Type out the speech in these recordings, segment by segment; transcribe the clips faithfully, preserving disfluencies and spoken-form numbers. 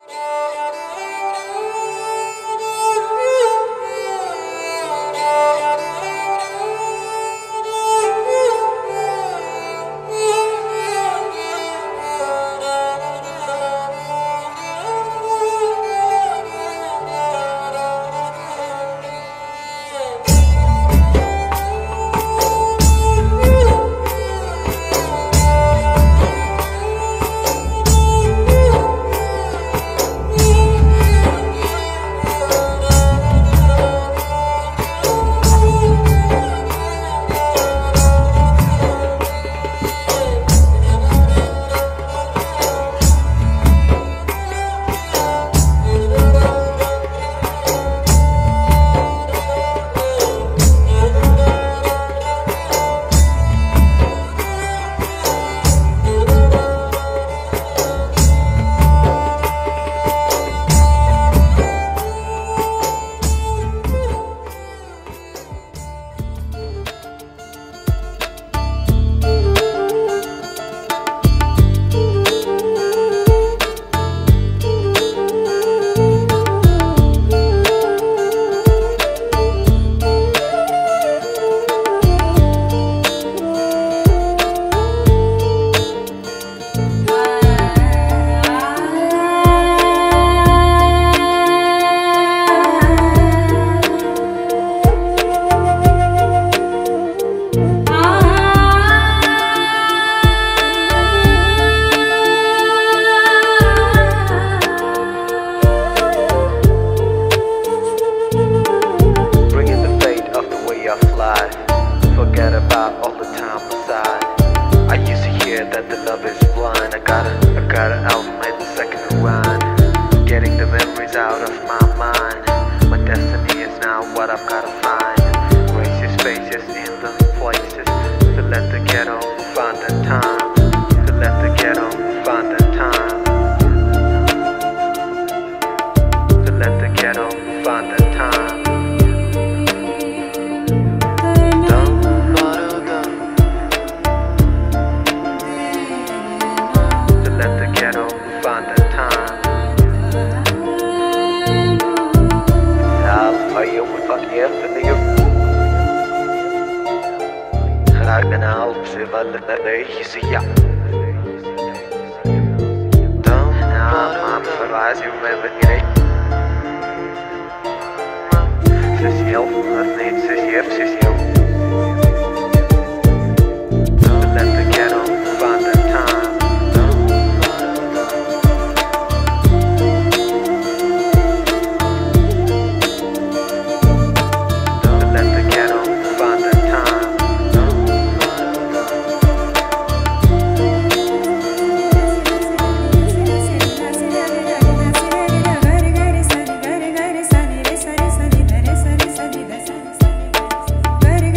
Gare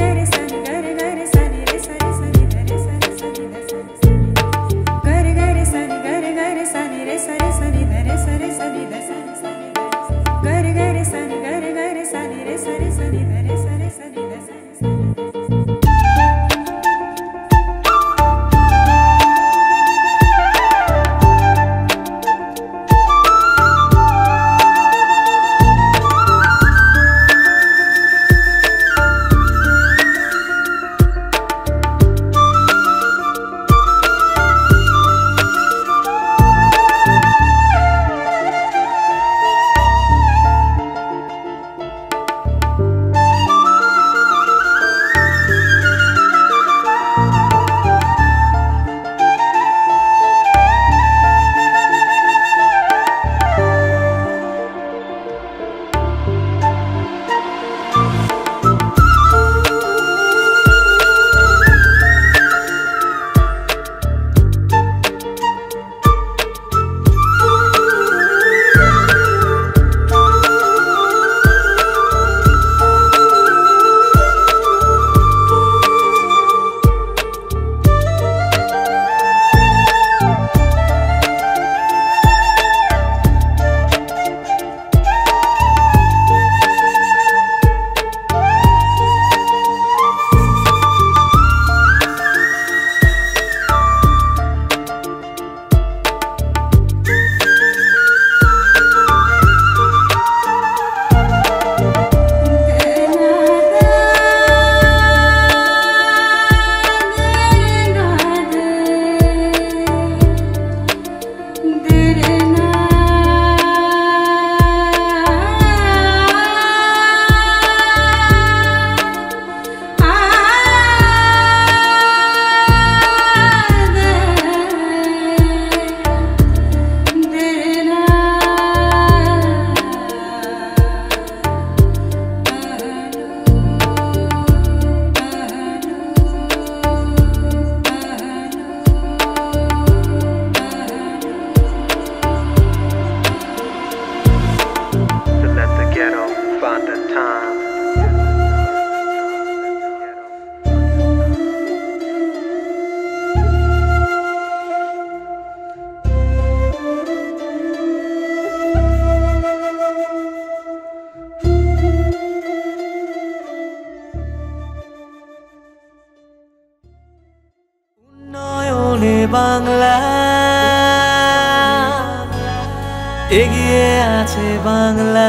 এগিয়ে আছে বাংলা,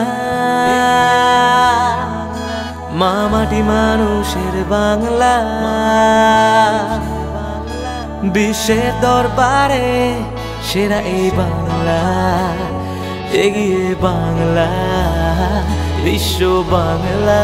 মা মাটি মানুষের বাংলা, বিশ্বের দরবারে সেরা এই বাংলা। এগিয়ে বাংলা, বিশ্ব বাংলা।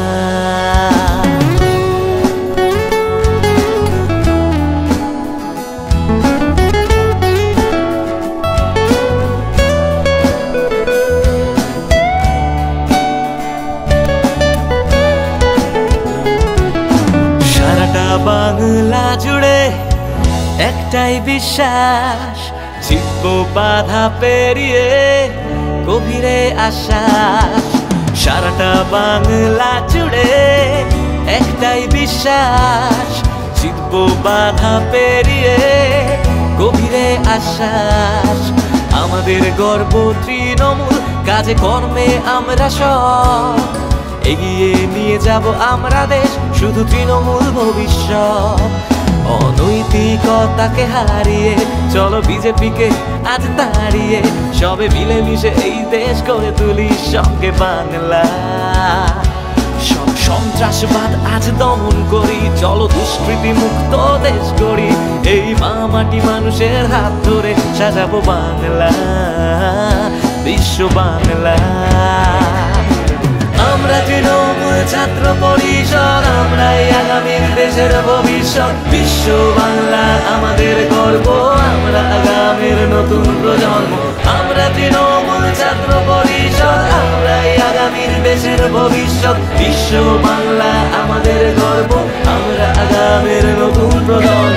সারাটা বাংলা জুড়ে একটাই বিশ্বাস, জিতবো বাধা পেরিয়ে গভীরে আশ্বাস। সারাটা বাংলা জুড়ে একটাই বিশ্বাস, জিতবো বাধা পেরিয়ে গভীরে আশ্বাস। আমাদের গর্ব তৃণমূল, কাজে কর্মে আমরা সব এগিয়ে নিয়ে যাব আমরা দেশ, শুধু তৃণমূল ভবিষ্যৎ। অনৈতিকতাকে হারিয়ে চলো বিজেপিকে আজ তাড়িয়ে, সবে মিলেমিশে এই দেশ করে তুলি সঙ্গে বাংলা। সব সন্ত্রাসবাদ আজ দমন করি, চলো দুষ্কৃতি মুক্ত দেশ করি। এই মা মাটি মানুষের হাত ধরে সাজাবো বাংলা, বিশ্ব বাংলা। আমরা তৃণমূল ছাত্র পরিষদ, আমরাই আগামীর দেশের ভবিষ্যৎ। বিশ্ব বাংলা আমাদের গর্ব, আমরা আগামীর নতুন প্রজন্ম। আমরা তৃণমূল ছাত্র পরিষদ, আমরাই আগামীর দেশের ভবিষ্যৎ। বিশ্ব বাংলা আমাদের গর্ব, আমরা আগামীর নতুন প্রজন্ম।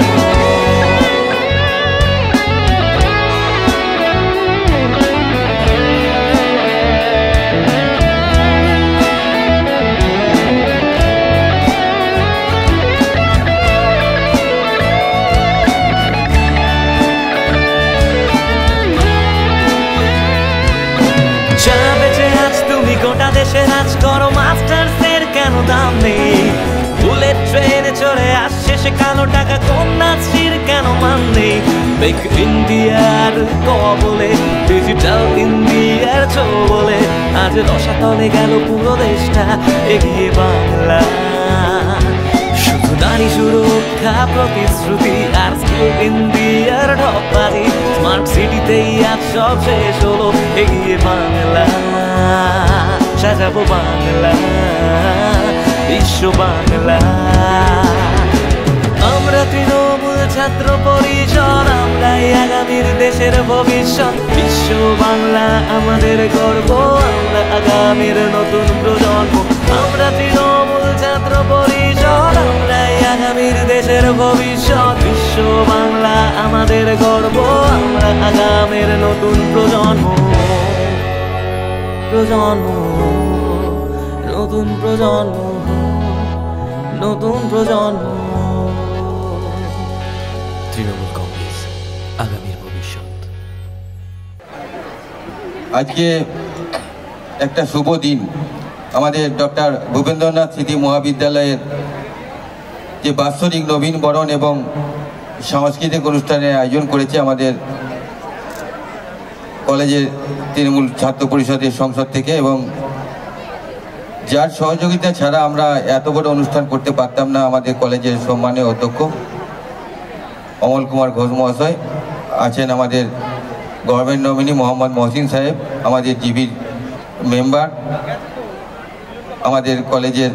গোটা দেশে রাজ করো, মাস্টার্সের কেন দাম নেই? বুলেট ট্রেনে চড়ে আসছে সে কালো টাকা, কন্যাশ্রীর কেন মান নেই? মেক ইন্ডিয়ার কবলে, ডিজিটাল ইন্ডিয়ার ছবলে, আজ রসাতলে গেল পুরো দেশটা। এগিয়ে বাংলা, শুধু নারী সুরক্ষা প্রতিশ্রুতি আর স্কিল ইন্ডিয়ার ঢপবাজি। স্মার্ট সিটিতেই আজ সব শেষ হলো। এগিয়ে বাংলা, সাজাবো বাংলা, বিশ্ব বাংলা। আমরা তৃণমূল ছাত্র পরিষদ, আমরাই আগামীর দেশের ভবিষ্যৎ। বিশ্ব বাংলা আমাদের গর্ব, আমরা আগামীর নতুন প্রজন্ম। আমরা তৃণমূল ছাত্র পরিষদ, আমরাই আগামীর দেশের ভবিষ্যৎ। বিশ্ব বাংলা আমাদের গর্ব, আমরা আগামীর নতুন প্রজন্ম। প্রজন্ম, নতুন প্রজন্ম, নতুন প্রজন্ম। তৃণমূল কংগ্রেস, আগামীর ভবিষ্যৎ। আজকে একটা শুভ দিন। আমাদের ডক্টর ভূপেন্দ্রনাথ স্মৃতি মহাবিদ্যালয়ের যে বাৎসরিক নবীনবরণ এবং সাংস্কৃতিক অনুষ্ঠানের আয়োজন করেছে আমাদের কলেজের তৃণমূল ছাত্র পরিষদের সংসদ থেকে, এবং যার সহযোগিতা ছাড়া আমরা এত বড় অনুষ্ঠান করতে পারতাম না। আমাদের কলেজের সম্মানীয় অধ্যক্ষ অমল কুমার ঘোষ মহাশয় আছেন, আমাদের গভর্নমেন্ট নমিনি মোহাম্মদ মহসিন সাহেব, আমাদের জিবির মেম্বার, আমাদের কলেজের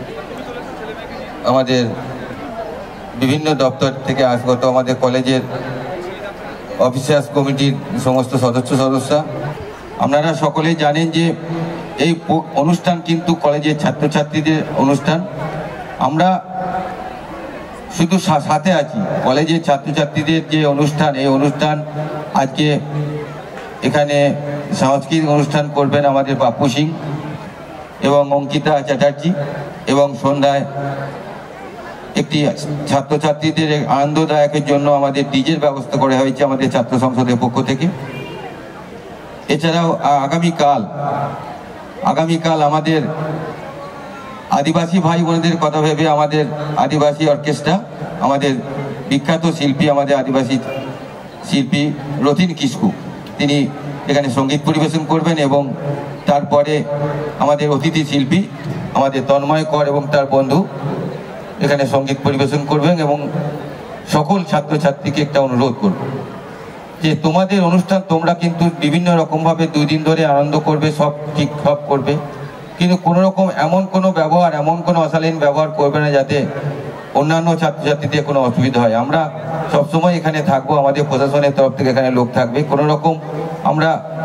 আমাদের বিভিন্ন দপ্তর থেকে আগত আমাদের কলেজের অফিসার্স কমিটির সমস্ত সদস্য সদস্য। আপনারা সকলেই জানেন যে এই অনুষ্ঠান কিন্তু কলেজের ছাত্রছাত্রীদের অনুষ্ঠান। আমরা শুধু সাথে আছি। কলেজের ছাত্রছাত্রীদের যে অনুষ্ঠান, এই অনুষ্ঠান আজকে এখানে সাংস্কৃতিক অনুষ্ঠান করবেন আমাদের বাপু সিং এবং অঙ্কিতা চ্যাটার্জি, এবং সন্ধ্যায় একটি ছাত্রছাত্রীদের আনন্দদায়কের জন্য আমাদের ডিজের ব্যবস্থা করা হয়েছে আমাদের ছাত্র সংসদের পক্ষ থেকে। এছাড়াও আগামীকাল আগামীকাল আমাদের আদিবাসী ভাই বোনদের কথা ভেবে আমাদের আদিবাসী অর্কেস্ট্রা, আমাদের বিখ্যাত শিল্পী, আমাদের আদিবাসী শিল্পী রথিন কিসকু, তিনি এখানে সঙ্গীত পরিবেশন করবেন এবং তারপরে আমাদের অতিথি শিল্পী আমাদের তন্ময় কর এবং তার বন্ধু এখানে সঙ্গীত পরিবেশন করবেন। এবং সকল ছাত্রছাত্রীকে একটা অনুরোধ করব যে তোমাদের অনুষ্ঠান তোমরা কিন্তু বিভিন্ন রকমভাবে দুই দিন ধরে আনন্দ করবে, সব ঠিক সব করবে, কিন্তু কোনো রকম এমন কোনো ব্যবহার এমন কোনো অশালীন ব্যবহার করবে না যাতে অন্যান্য ছাত্রছাত্রীদের কোনো অসুবিধা হয়। আমরা সবসময় এখানে থাকবো, আমাদের প্রশাসনের তরফ থেকে এখানে লোক থাকবে। কোনো রকম আমরা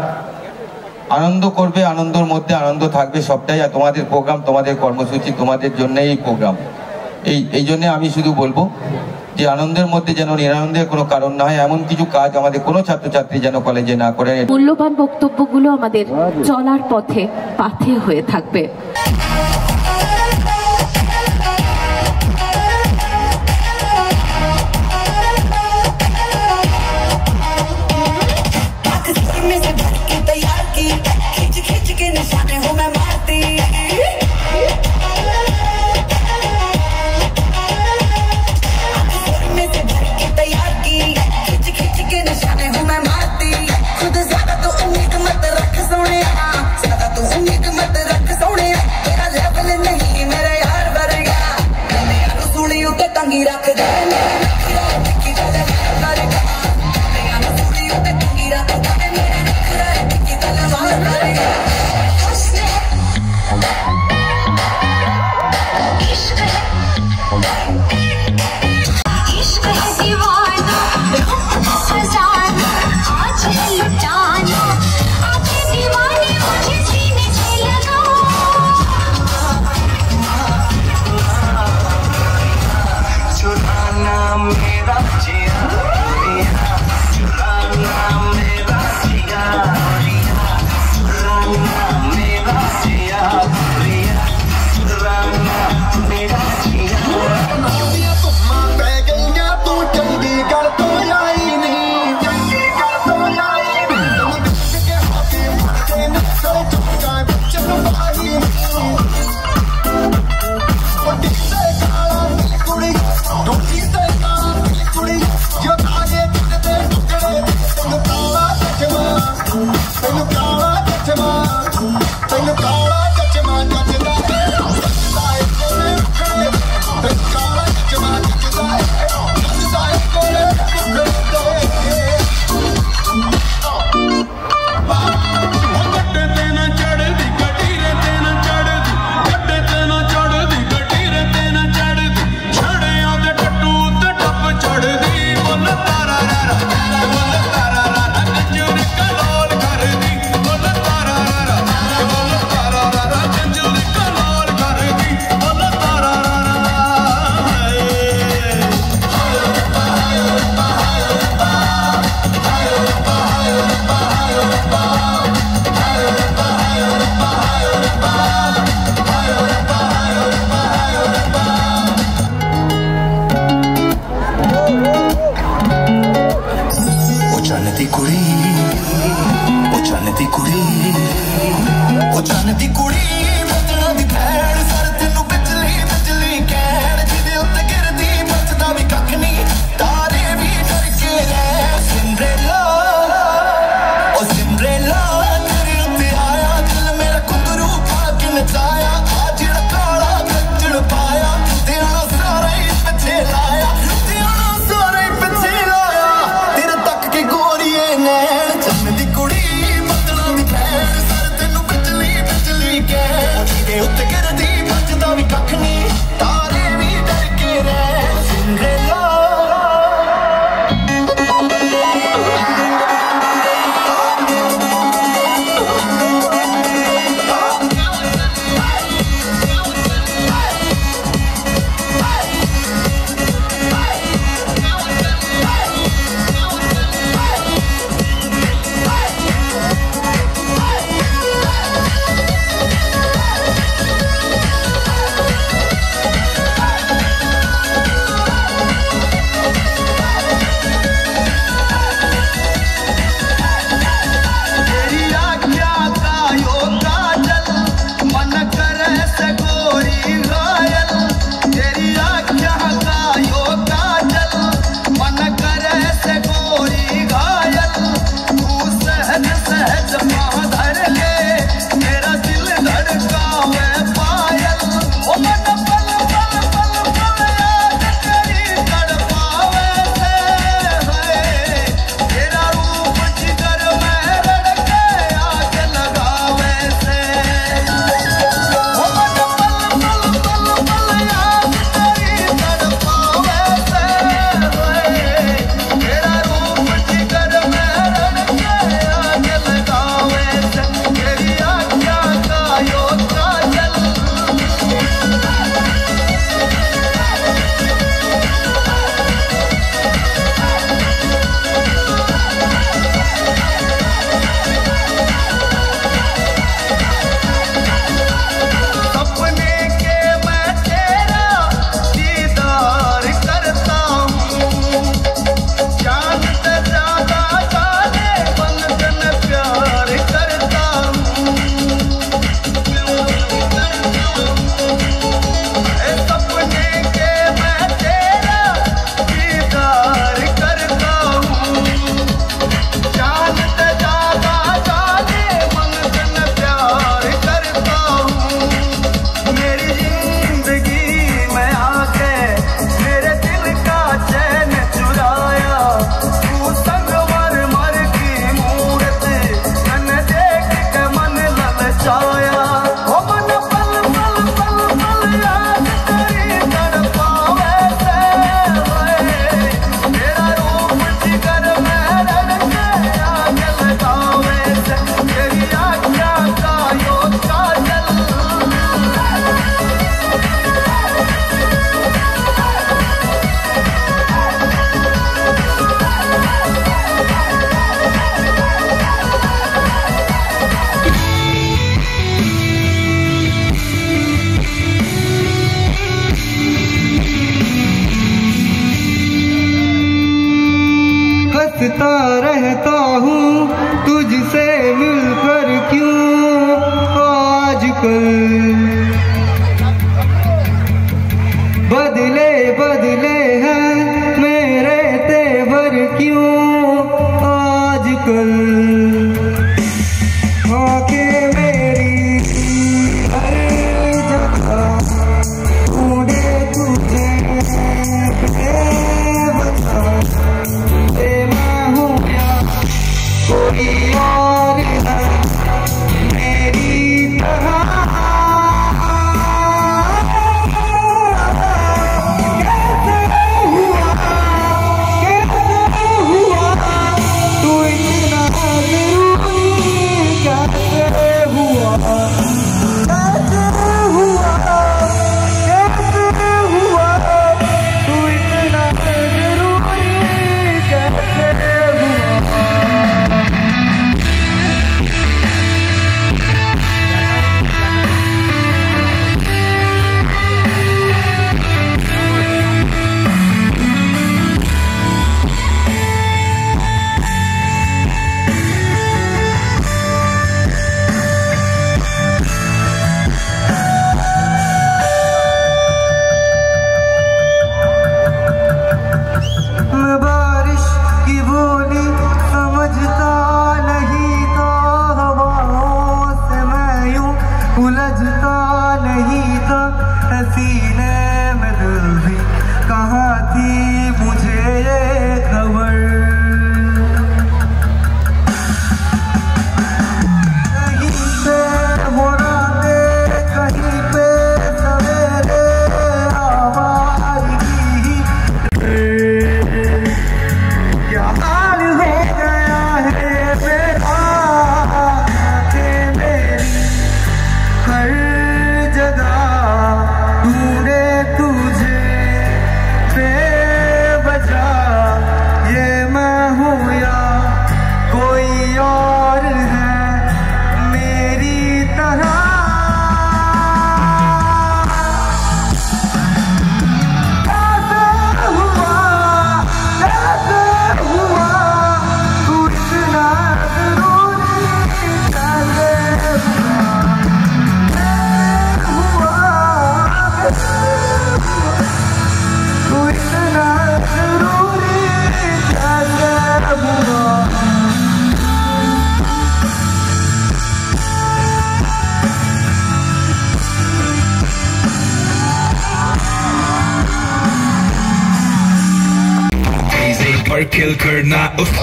আনন্দ করবে, আনন্দের মধ্যে আনন্দ থাকবে সবটাই। আর তোমাদের প্রোগ্রাম, তোমাদের কর্মসূচি, তোমাদের জন্যই এই প্রোগ্রাম। এই এই জন্যে আমি শুধু বলবো যে আনন্দের মধ্যে যেন নিরানন্দের কোনো কারণ না হয়, এমন কিছু কাজ আমাদের কোনো ছাত্রছাত্রী যেন কলেজে না করে। মূল্যবান বক্তব্যগুলো আমাদের চলার পথে পাথে হয়ে থাকবে। चन्नी कुड़ी बदलों दी भैन सर तेनू बिजली बिजली कह पर किल करना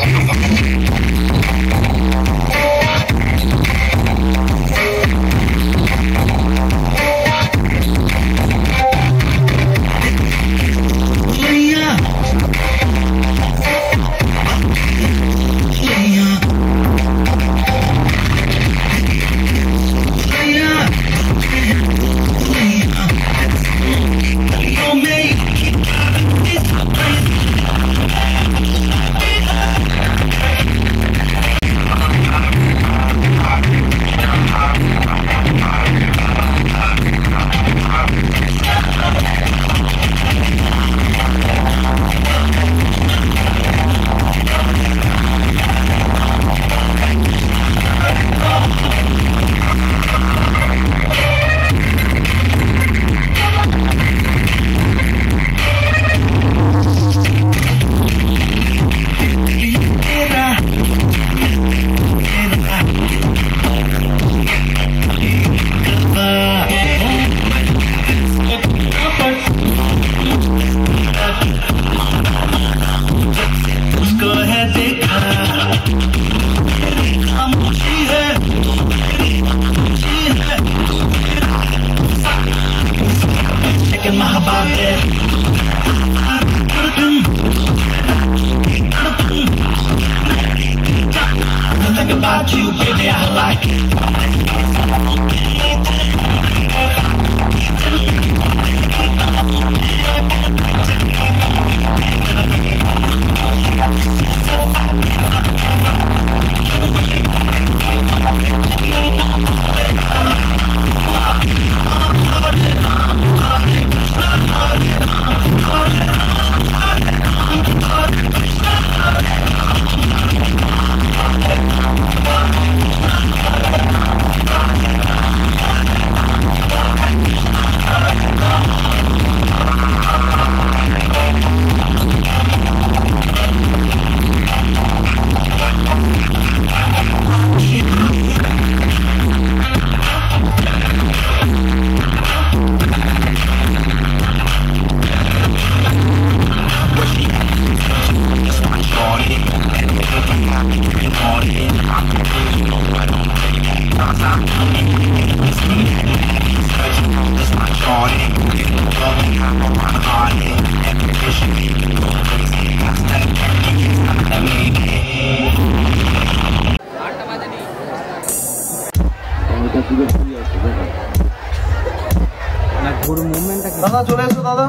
দাদা চলে এসো দাদা।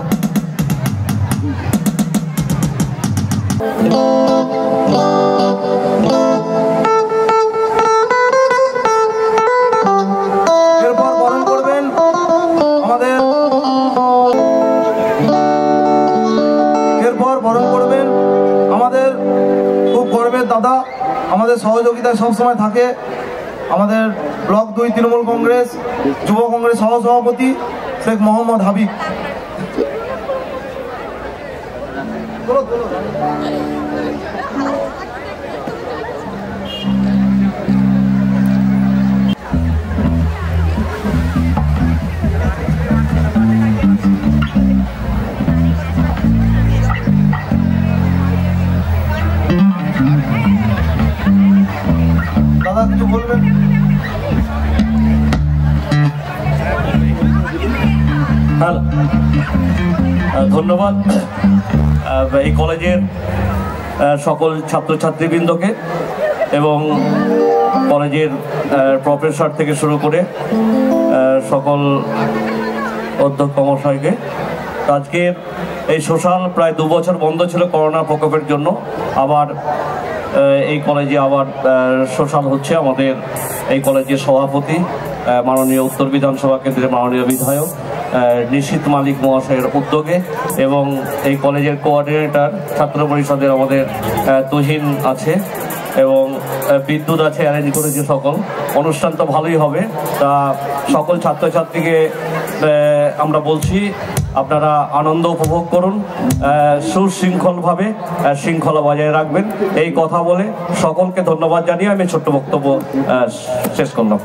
এরপর বরণ করবেন আমাদের এরপর বরণ করবেন আমাদের খুব গর্বের দাদা, আমাদের সহযোগিতায় সবসময় থাকে আমাদের ব্লক দুই তৃণমূল কংগ্রেস যুব কংগ্রেস সহ সভাপতি শেখ মোহাম্মদ হাবিব। দাদা কিছু বলবেন? হ্যালো, ধন্যবাদ এই কলেজের সকল ছাত্রছাত্রীবৃন্দকে এবং কলেজের প্রফেসর থেকে শুরু করে সকল অধ্যক্ষ মহাশয়কে। আজকের এই সোশ্যাল প্রায় দু বছর বন্ধ ছিল করোনা প্রকোপের জন্য, আবার এই কলেজে আবার সোশ্যাল হচ্ছে। আমাদের এই কলেজের সভাপতি মাননীয় উত্তর বিধানসভা কেন্দ্রের মাননীয় বিধায়ক নিশীথ মালিক মহাশয়ের উদ্যোগে এবং এই কলেজের কোঅর্ডিনেটর ছাত্র পরিষদের আমাদের তুহিন আছে এবং বিদ্যুৎ আছে অ্যারেঞ্জ করেছে। সকল অনুষ্ঠান তো ভালোই হবে। তা সকল ছাত্রছাত্রীকে আমরা বলছি আপনারা আনন্দ উপভোগ করুন, সুশৃঙ্খলভাবে শৃঙ্খলা বজায় রাখবেন। এই কথা বলে সকলকে ধন্যবাদ জানিয়ে আমি ছোট্ট বক্তব্য শেষ করলাম।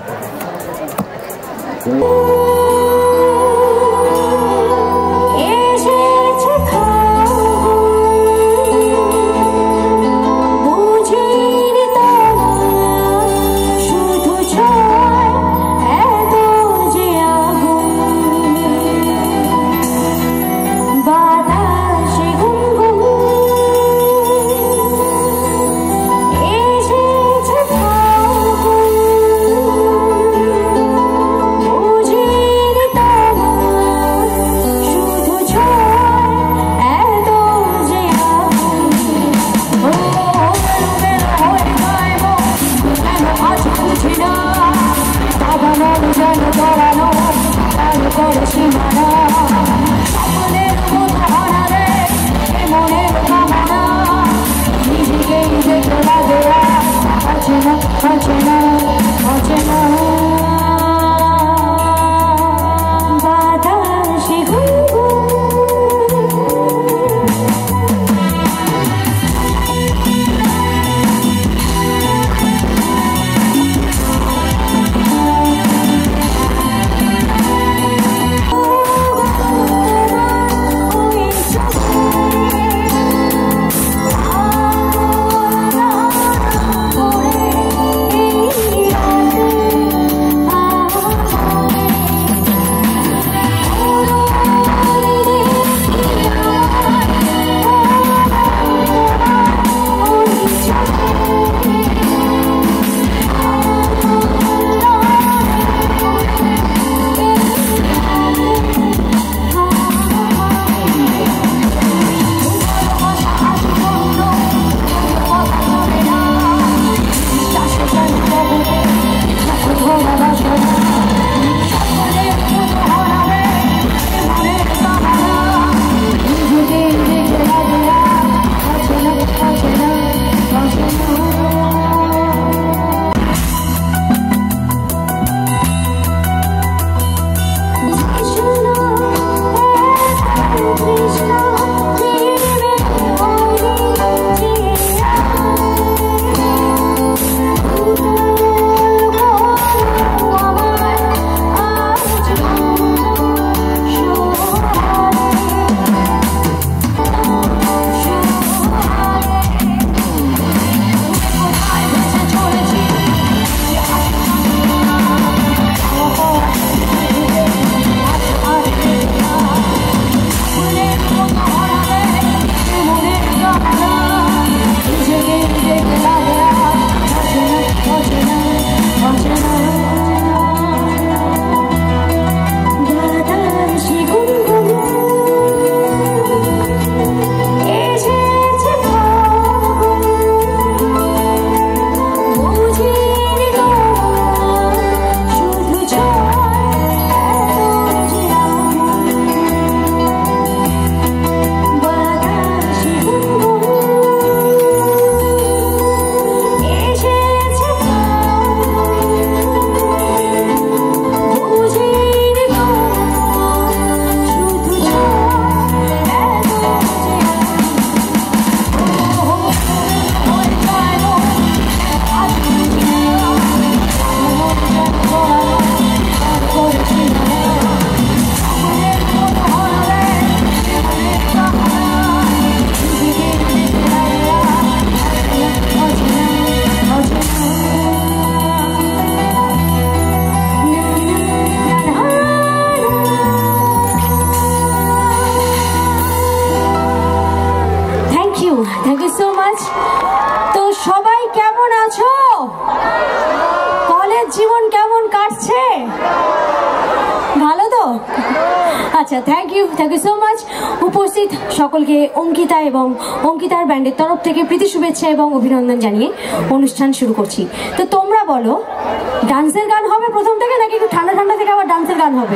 জীবন কেমন কাটছে? ভালো তো? আচ্ছা, thank you thank you so much. উপস্থিত সকলকে অঙ্কিতা এবং অঙ্কিতার ব্যান্ডের তরফ থেকে প্রীতি শুভেচ্ছা এবং অভিনন্দন জানিয়ে অনুষ্ঠান শুরু করছি। তো তোমরা বলো, ডান্সের গান হবে প্রথম থেকে নাকি একটু ঠান্ডা ঠান্ডা থেকে আবার ডান্সের গান হবে?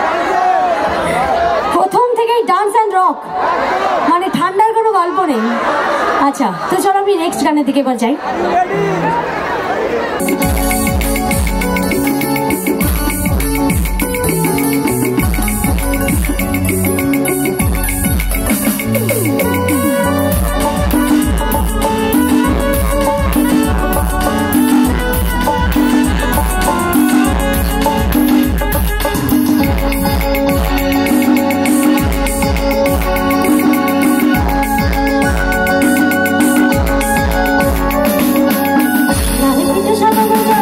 প্রথম থেকেই ডান্স অ্যান্ড রক, মানে ঠান্ডার কোনো গল্প নেই। আচ্ছা, তো চলো আমি নেক্সট গানের দিকে এবার যাই। সাদা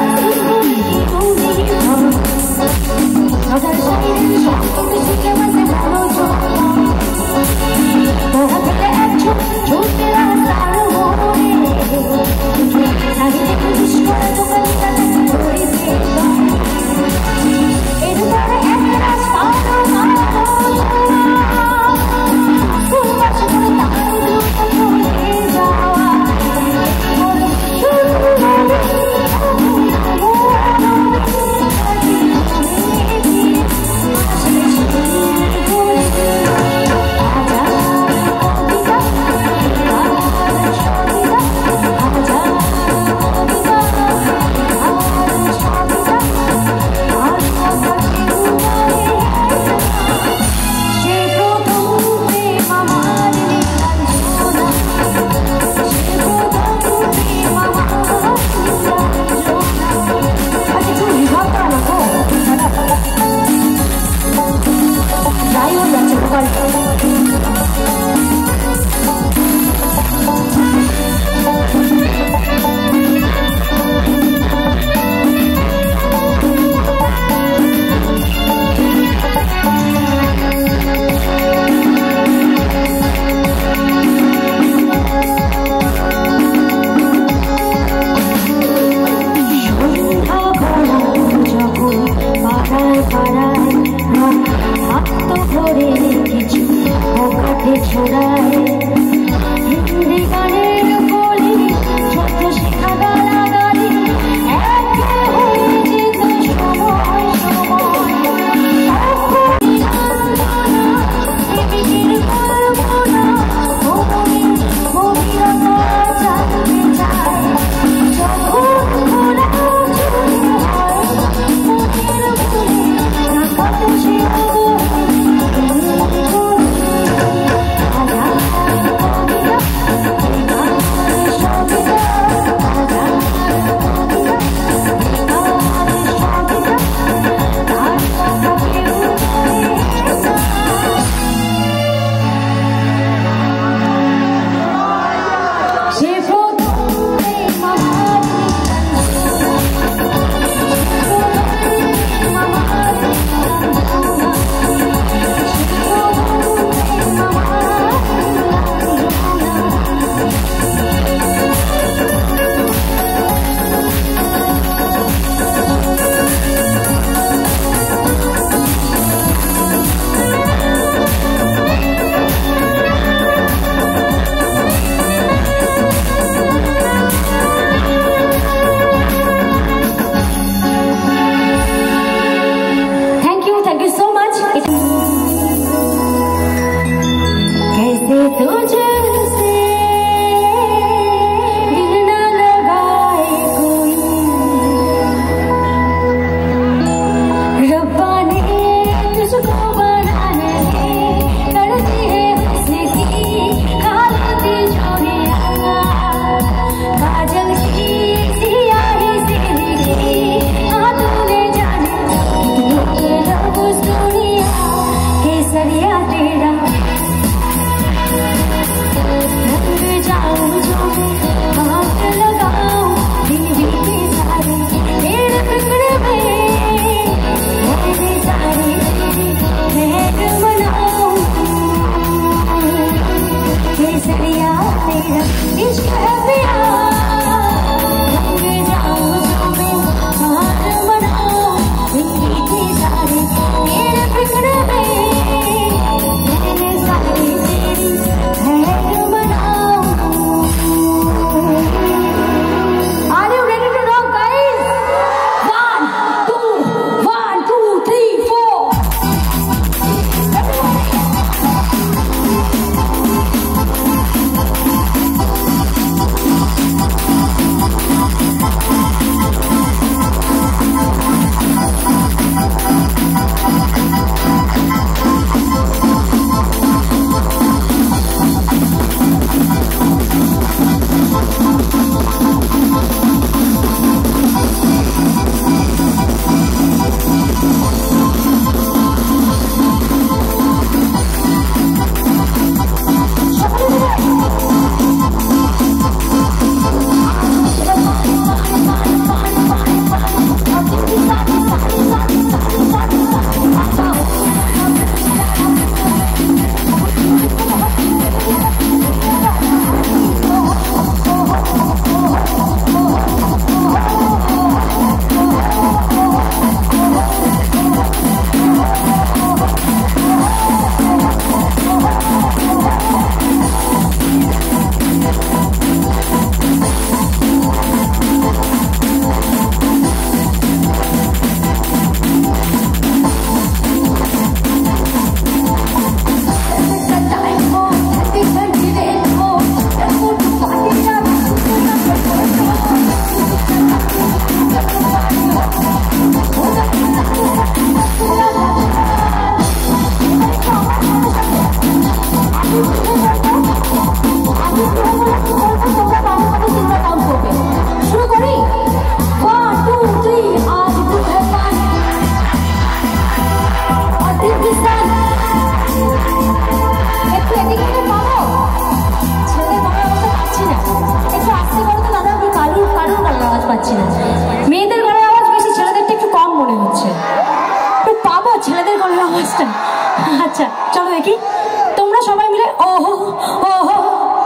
দেখি তোমরা সবাই মিলে ওহো ওহো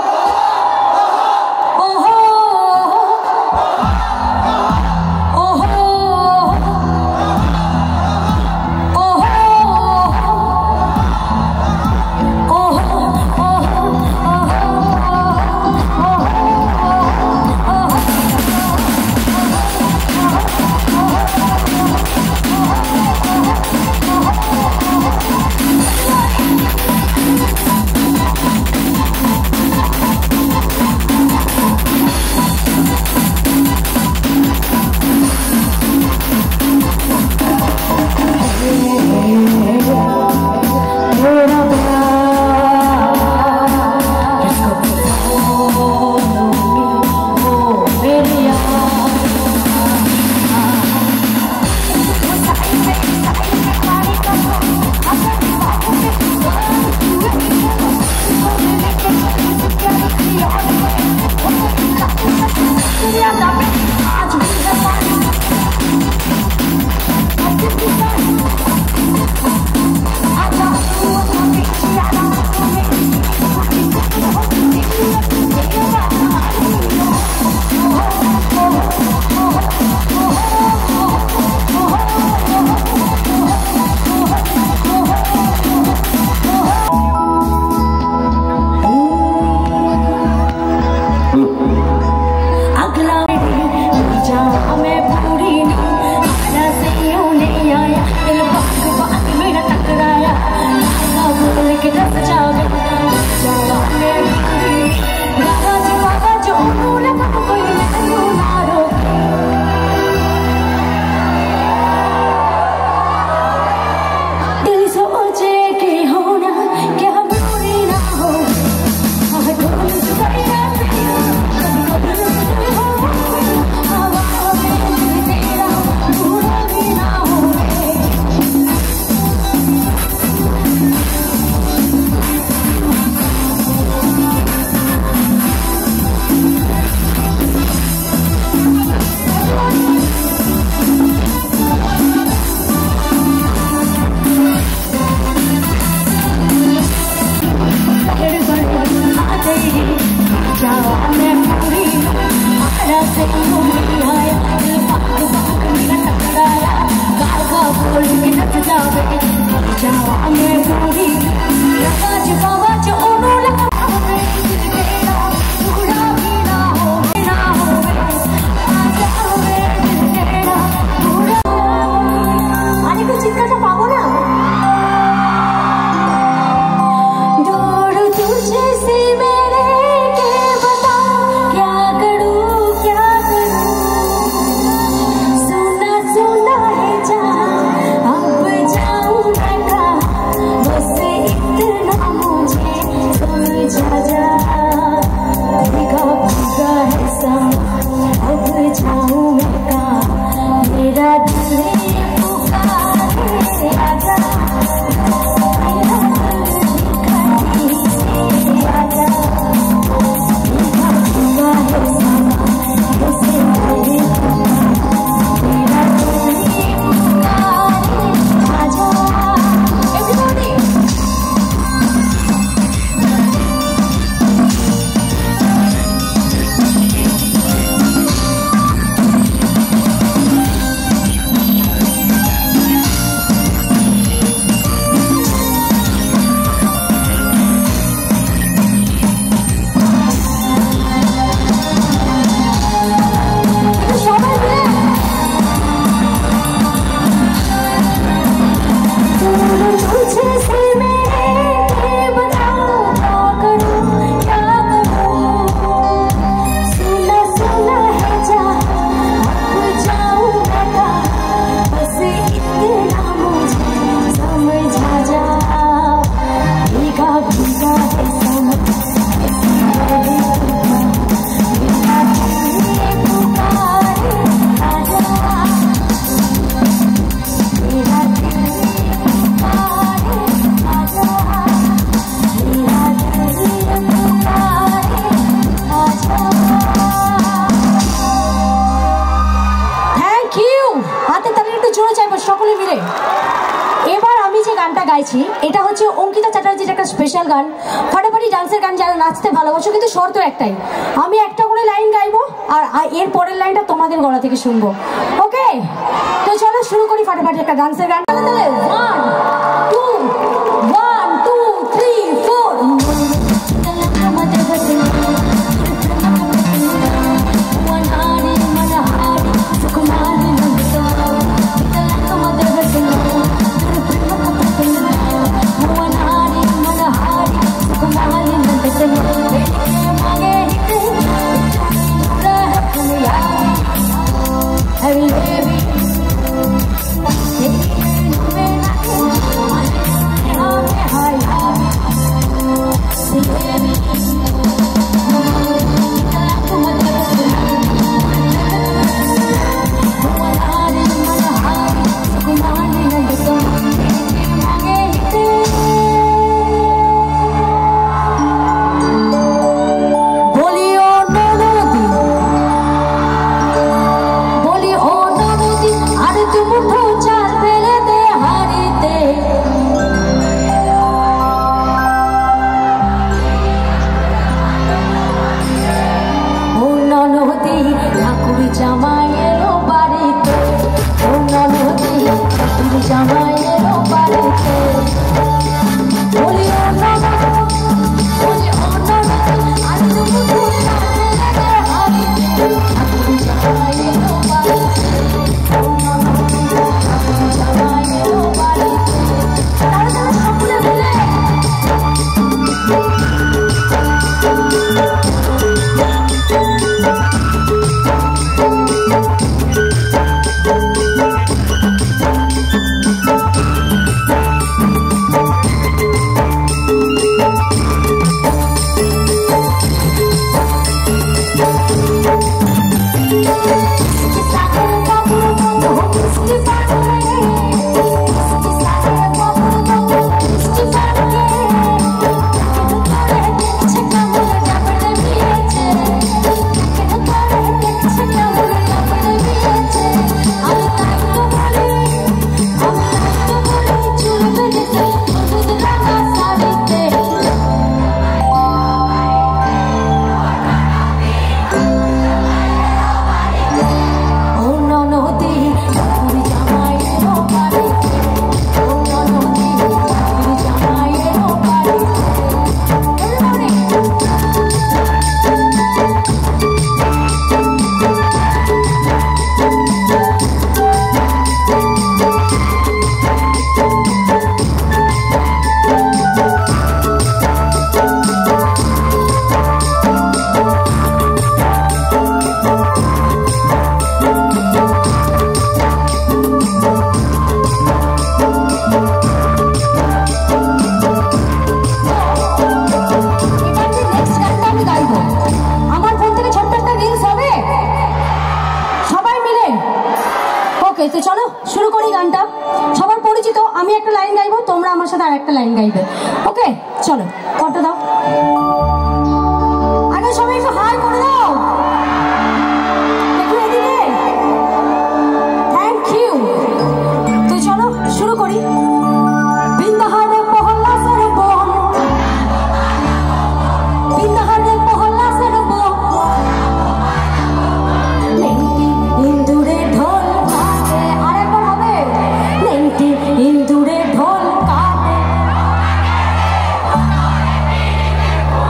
ওহো ওহো ওহো গাইছি এটা হচ্ছে অঙ্কিতা চ্যাটার্জির একটা স্পেশাল গান, ফাটাফাটি ডান্সের গান, যারা নাচতে ভালোবাসো। কিন্তু শর্ত একটাই, আমি একটা করে লাইন গাইবো আর এর পরের লাইনটা তোমাদের গলা থেকে শুনবো, ওকে? তো চলো শুরু করি ফাটাফাটি একটা ডান্সের গান। One two one two three four. তো চলো শুরু করি গানটা। সবার পরিচিত, আমি একটা লাইন গাইবো, তোমরা আমার সাথে আর একটা লাইন গাইবে, ওকে? চলো কটা দাও, আগে সবাই একটু হাই করে দাও, একটু এদিকে, থ্যাংক ইউ। তো চলো শুরু করি। বৃন্দাহারে মহল্লা সর বন, বৃন্দাহারে মহল্লা সর বন, ইন্দুরে ঢোল কাটে, আরেকবার হবে, ইন্দুরে ঢোল কাটে,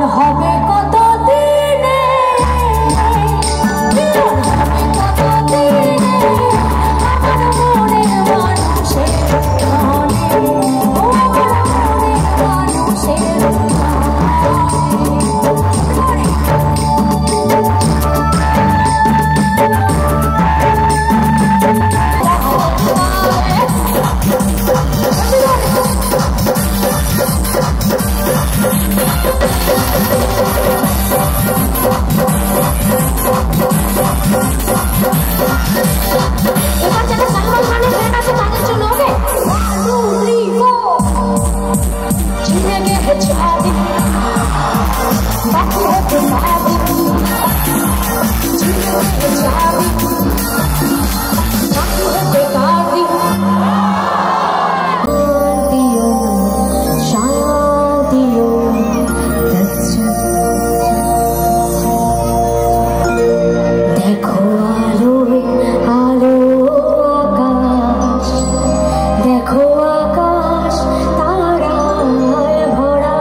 হবে কত দিনে, মিলন হবে কত দিনে, আমার মনের মানুষের মনে, ও আমার মনের মানুষের মনে। এবার যারা সালমান খানের ফ্যান আছে তাদের জন্য হবে one two three four জিনেগে है शादी बाकी है शादी जिनेगे है शादी बाकी है बेकार दी दियो शादियो देखो आलो आलो आकाश, देखो आकाश ताराয় ভরা,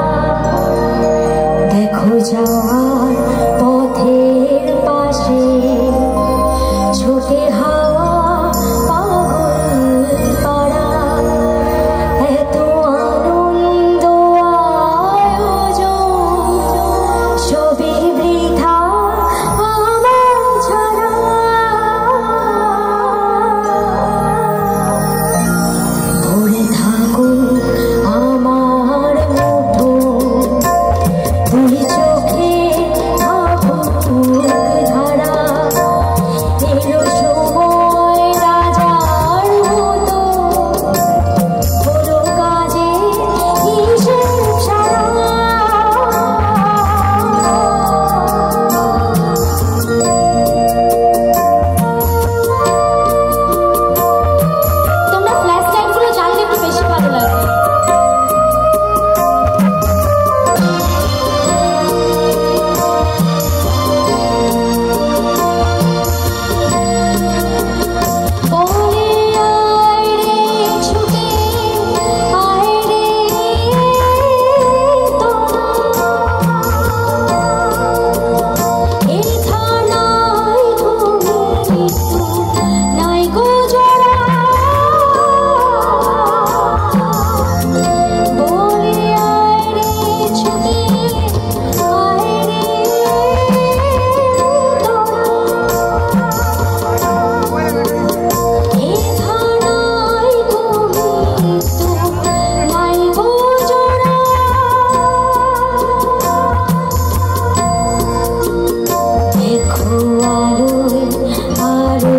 দেখো যাওয়ার পথের পাশে ছোটে হাওয়া পাগল পাড়া, এত আনন্দ আয়োজন সবই বৃথা আমার ছাড়া। ধরে থাকো আমার মুঠো, দুই চোখে থাকুক ধারা, এলো সময় রাজার মতো, হলো কাজে হিসেব সারা। তোমরা ফ্ল্যাশ লাইটগুলো জ্বাললে একটু বেশি ভালো লাগবে। বলে আয় রে ছুটে আয় রে তোরা, এই থানায় ঘুমিয়ে নাই গো জোড়া। বলে আয় রে ছুটে আয় রে তোরা, এই থানায় ঘুমিয়ে নাই গো জোড়া। দেখো আলোয় আলো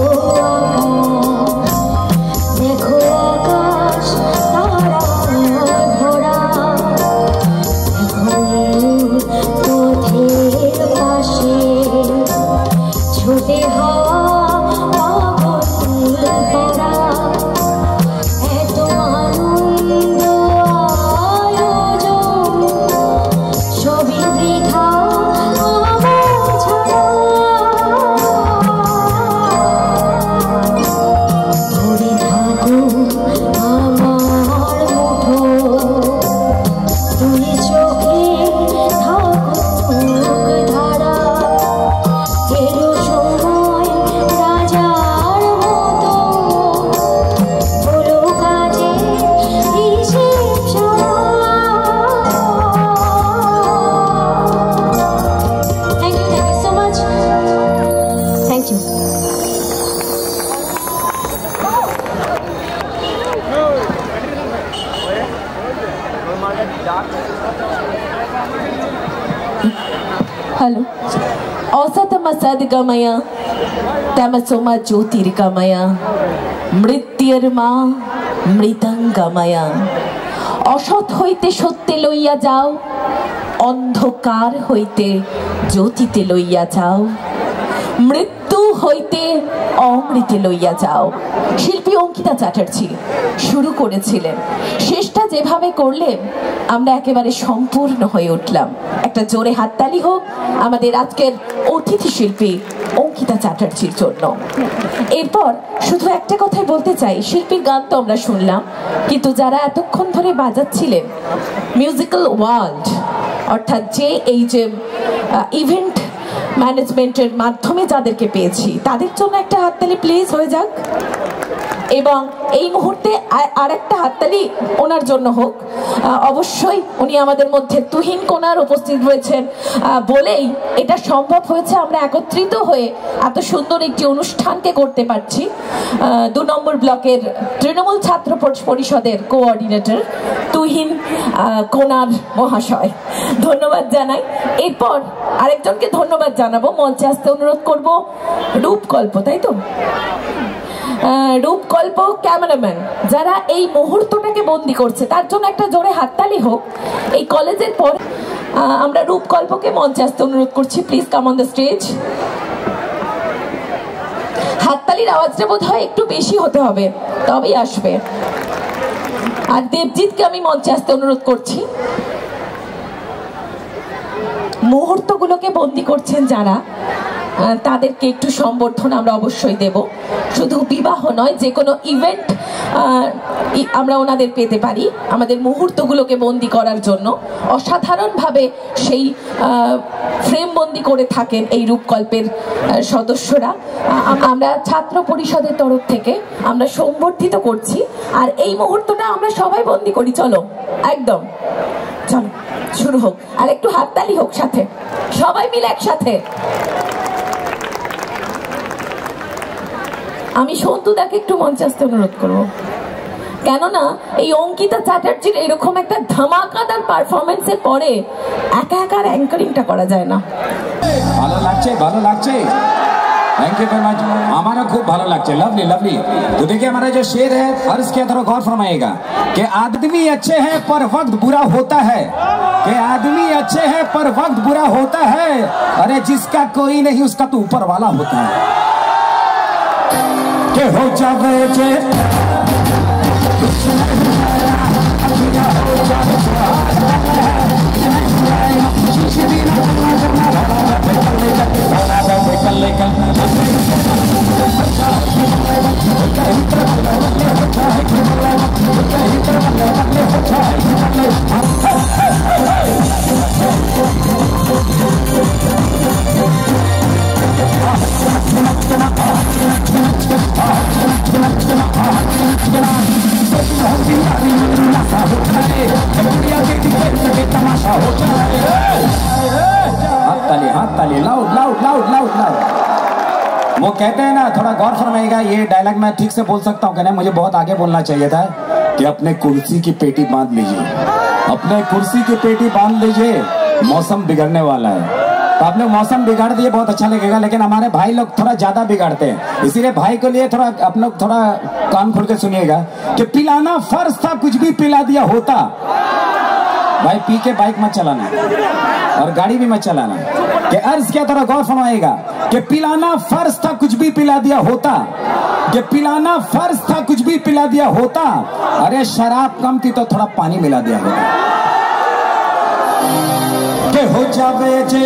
আকাশ, দেখো আকাশ তারায় ভরা, দেখো পথের পাশে ছোটে হাওয়া পাগল পাড়া, এত আনন্দ আয়োজন সবই বৃথা আমার ছাড়া। ধরে থাকো আমার মুঠো, দুই চোখে থাকুক ধারা, এলো সময় রাজার মতো, হলো কাজে হিসেব সারা। Thank you, thank you so much. Thank you. ಹಲೋ ಔಸತಮ ಸದ್ಗಮಯ ತಮಸೋಮ ಜ್ಯೋತಿರ್ಗಮಯ মৃত্যুর্মা মৃদঙ্গময়া। অসৎ হইতে সত্যে লইয়া যাও, অন্ধকার হইতে জ্যোতিতে লইয়া যাও, মৃত্যু হইতে অমৃতে লইয়া যাও। শিল্পী অঙ্কিতা চ্যাটার্জি শুরু করেছিলেন, শেষটা যেভাবে করলেন আমরা একেবারে সম্পূর্ণ হয়ে উঠলাম। একটা জোরে হাততালি হোক আমাদের আজকের অতিথি শিল্পী অঙ্কিতা চ্যাটার্জির জন্য। এরপর শুধু একটা কথাই বলতে চাই, শিল্পীর গান তো আমরা শুনলাম, কিন্তু যারা এতক্ষণ ধরে বাজাচ্ছিলেন মিউজিক্যাল ওয়ার্ল্ড অর্থাৎ যে এই যে ইভেন্ট ম্যানেজমেন্টের মাধ্যমে যাদেরকে পেয়েছি তাদের জন্য একটা হাততালি প্লিজ হয়ে যাক। এবং এই মুহূর্তে আর একটা হাততালি ওনার জন্য হোক। অবশ্যই উনি আমাদের মধ্যে তুহিন কোনার উপস্থিত হয়েছেন বলেই এটা সম্ভব হয়েছে, আমরা একত্রিত হয়ে এত সুন্দর একটি অনুষ্ঠানকে করতে পারছি। দু নম্বর ব্লকের তৃণমূল ছাত্র পরিষদের কোঅর্ডিনেটর তুহিন কোনার মহাশয় ধন্যবাদ জানাই। এরপর আরেকজনকে ধন্যবাদ জানাবো, মঞ্চে আসতে অনুরোধ করব রূপকল্প, তাই তো রূপকল্প ক্যামেরাম্যান যারা এই মুহূর্তটাকে বন্দি করছে তার জন্য একটা জোরে হাততালি হোক। এই কলেজের পর আমরা রূপকল্পকে মঞ্চে আসতে অনুরোধ করছি, please come on the stage. হাততালির আওয়াজটা বোধ হয় একটু বেশি হতে হবে তবেই আসবে। আর দেবজিৎকে আমি মঞ্চে আসতে অনুরোধ করছি। মুহূর্তগুলোকে বন্দি করছেন যারা তাদেরকে একটু সম্বর্ধনা আমরা অবশ্যই দেব। শুধু বিবাহ নয়, যে কোনো ইভেন্ট আমরা ওনাদের পেতে পারি আমাদের মুহূর্তগুলোকে বন্দি করার জন্য। অসাধারণভাবে সেই ফ্রেম বন্দি করে থাকেন এই রূপকল্পের সদস্যরা। আমরা ছাত্র পরিষদের তরফ থেকে আমরা সম্বর্ধিত করছি। আর এই মুহূর্তটা আমরা সবাই বন্দি করি, চলো একদম চলো শুরু হোক। আর একটু হাততালি হোক সাথে, সবাই মিলে একসাথে। আমি সন্তুদাকে একটু মঞ্চে আসতে অনুরোধ করবো, কেননা এই অঙ্কিতা চ্যাটার্জির এরকম একটা ধামাকাদার পারফরমেন্সের পরে একা একা অ্যাঙ্কারিংটা করা যায় না। ভালো লাগছে, ভালো লাগছে, थैंक यू वेरी मच। हमारा खूब भालो लगता है, लवली लवली। तो देखिए हमारा जो शेर है अर्ज किया थोड़ा गौर फरमाइएगा कि आदमी अच्छे हैं पर वक्त बुरा होता है, कि आदमी अच्छे हैं पर वक्त बुरा होता है, अरे जिसका कोई नहीं उसका तो ऊपर वाला होता है। के हो जावे जे वो कहते हैं ना, थोड़ा गौर फरमाइएगा, ये डायलॉग मैं ठीक से बोल सकता हूँ कि नहीं, मुझे बहुत आगे बोलना चाहिए था कि अपने कुर्सी की पेटी बांध लीजिए, अपने कुर्सी की पेटी बांध लीजिए, मौसम बिगड़ने वाला है। तो आप लोग मौसम बिगाड़ दिए बहुत अच्छा लगेगा, लेकिन हमारे भाई लोग थोड़ा ज्यादा बिगाड़ते हैं, इसीलिए भाई के लिए थोड़ा आप लोग थोड़ा कान खोल के सुनिएगा कि पिलाना फर्ज था कुछ भी पिला दिया होता। भाई पी के बाइक मत चलाना और गाड़ी भी मत चलाना। कि अर्ज क्या थोड़ा गौर फरमाइएगा कि पिलाना फर्ज था कुछ भी पिला दिया होता, कि पिलाना फर्ज था कुछ भी पिला दिया होता, अरे शराब कम थी तो थोड़ा पानी मिला दिया होता। के हो जावे जे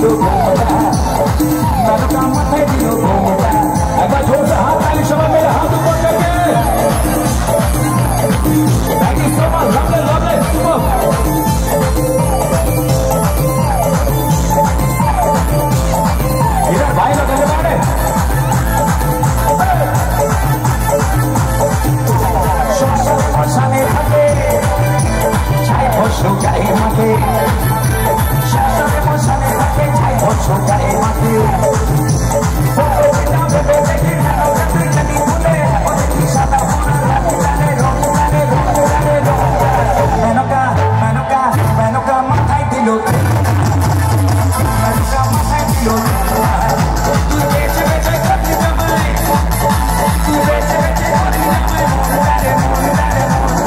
दिलो घूमता मेनका माथे दिलो घूमता एक बार जोर से हाथ ताली सब मेरे हाथ ऊपर करके thank you so much lovely lovely super इधर भाई लोग आगे बढ़े शाने भागे चाय होशो जाए मागे शाने शाने भागे चाय होशो जाए मागे फोटो बिना बेबे देखी ना कभी चली भूले और सादा होना जाने रोक जाने रोक जाने रोक मेनका मेनका मेनका माथाय दिलो मेनका माथाय दिलो तू बेचे बेचे करती जमाई तू बेचे बेचे करती जमाई जाने जाने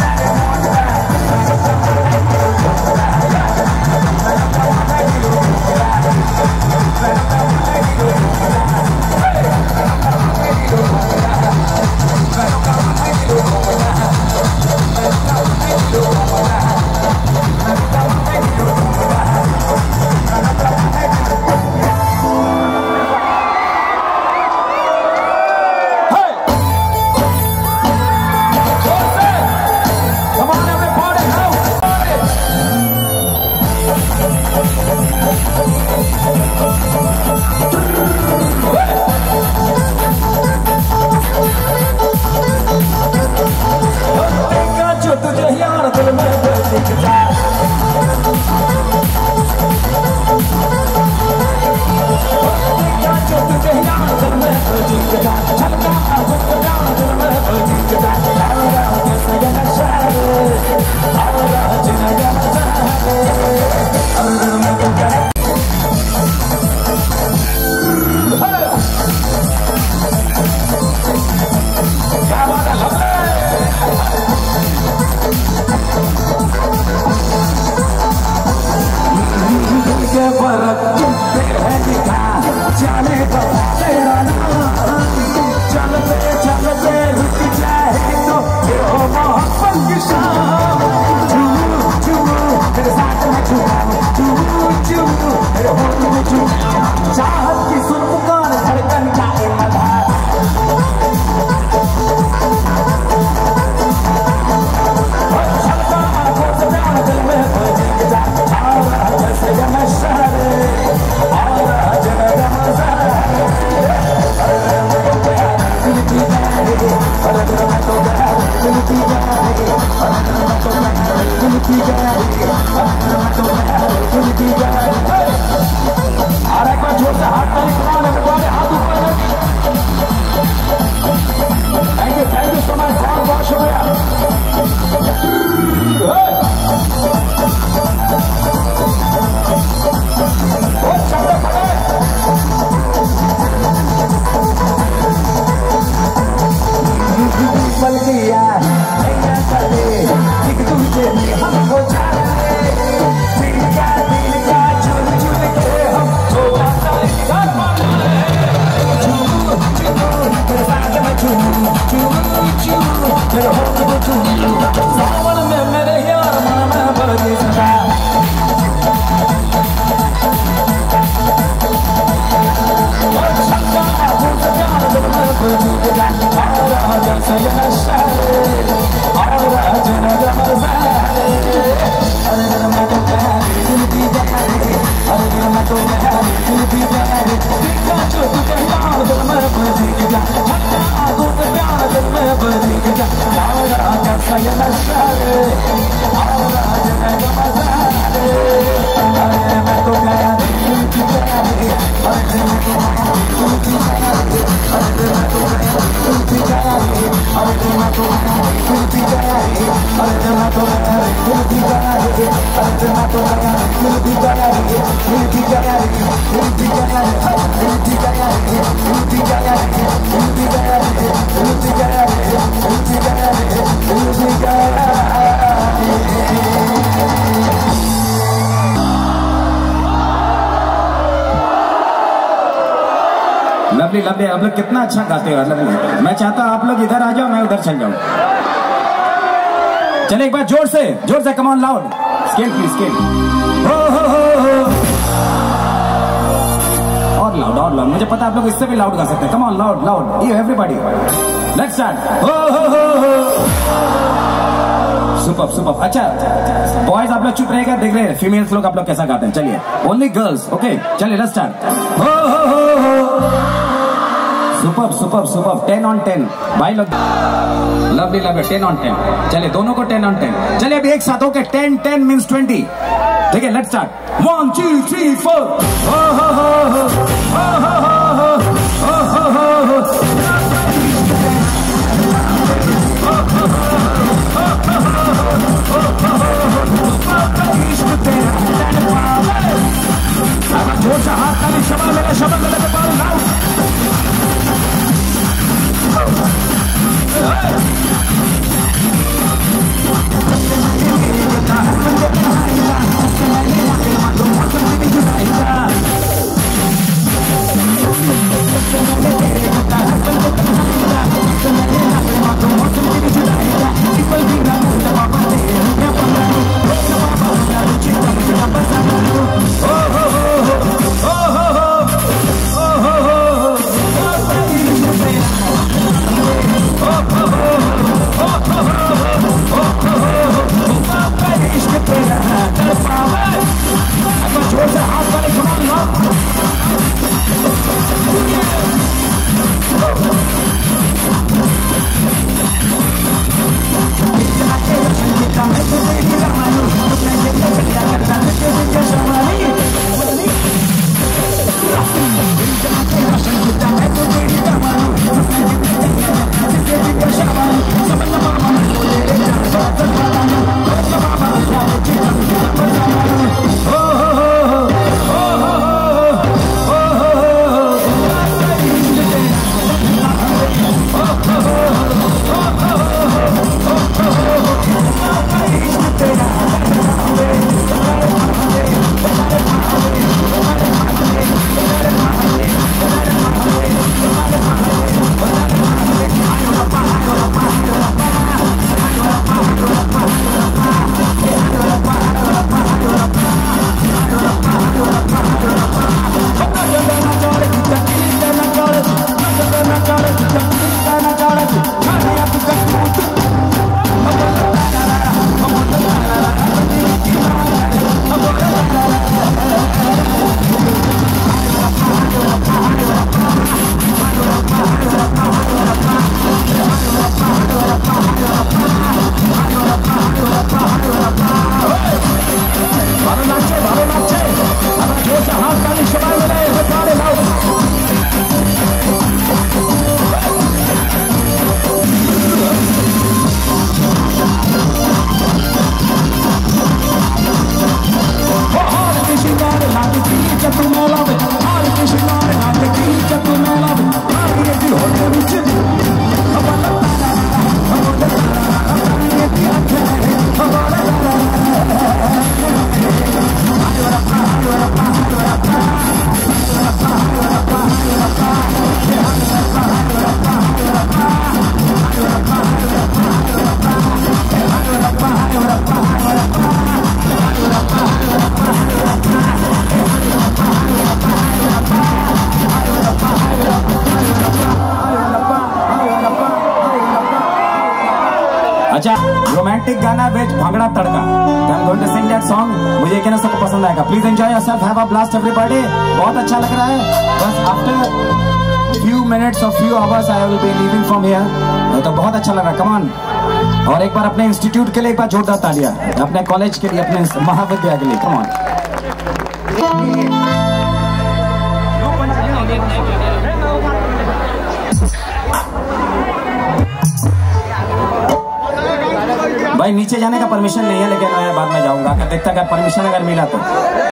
लवली लवली आप लोग कितना अच्छा गाते हो लवली। मैं चाहता हूँ आप लोग इधर आ जाओ, मैं उधर चल जाऊँ। चले एक बार जोर से जोर से, come on loud scale please scale. हो हो हो हो मुझे पता है आप लोग इससे भी लाउड गा सकते हैं। कम ऑन, लाउड लाउड, ये एवरीबॉडी, लेट्स स्टार्ट। हो हो हो हो, सुपर सुपर। अच्छा बॉयज आप लोग चुप रहेगा, देख रहे हैं फीमेल्स लोग आप लोग कैसा गाते हैं। चलिए ओनली गर्ल्स, ओके चलिए लेट्स स्टार्ट। हो हो हो हो, super super super, ten on ten भाई लोग, lovely lovely, ten on ten. चलिए दोनों को टेन ऑन टेन। चलिए अभी एक साथ होके टेन टेन मीन्स ट्वेंटी, ठीक है let's start. One two three four, हो हो हो हो हो हो हो हो हो हो। जोर से हाथ ताली, शबा मेरा शबा मेरा पाल लाओ। अच्छा रोमांटिक गाना विद भांगड़ा तड़का, I am going to sing that song. मुझे कहना सबको पसंद आएगा। Please enjoy yourself, have a blast everybody. बहुत अच्छा लग रहा है। बस आफ्टर फ्यू मिनट्स और few hours I will be leaving from here. तो बहुत अच्छा लग रहा है, कम ऑन। और एक बार अपने इंस्टीट्यूट के लिए एक बार जोरदार तालियां, अपने कॉलेज के लिए, अपने महाविद्यालय के लिए, कम ऑन। भाई नीचे जाने का परमिशन नहीं है, लेकिन मैं बाद में जाऊंगा। अगर देखता अगर परमिशन अगर मिला तो।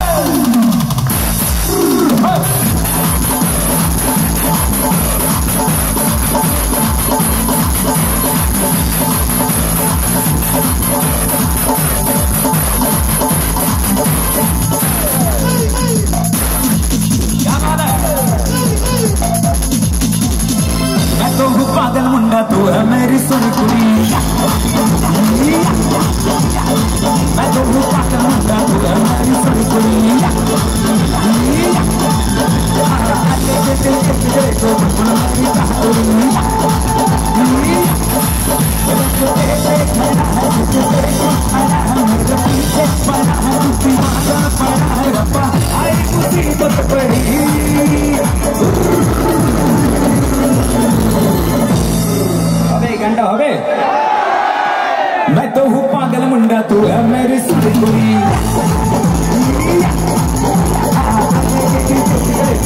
मैं तो हूँ पागल मुंडा, तू है मेरी सोनी कुड़ी। मैं तो हूँ पागल मुंडा, तू है मेरी सोनी कुड़ी।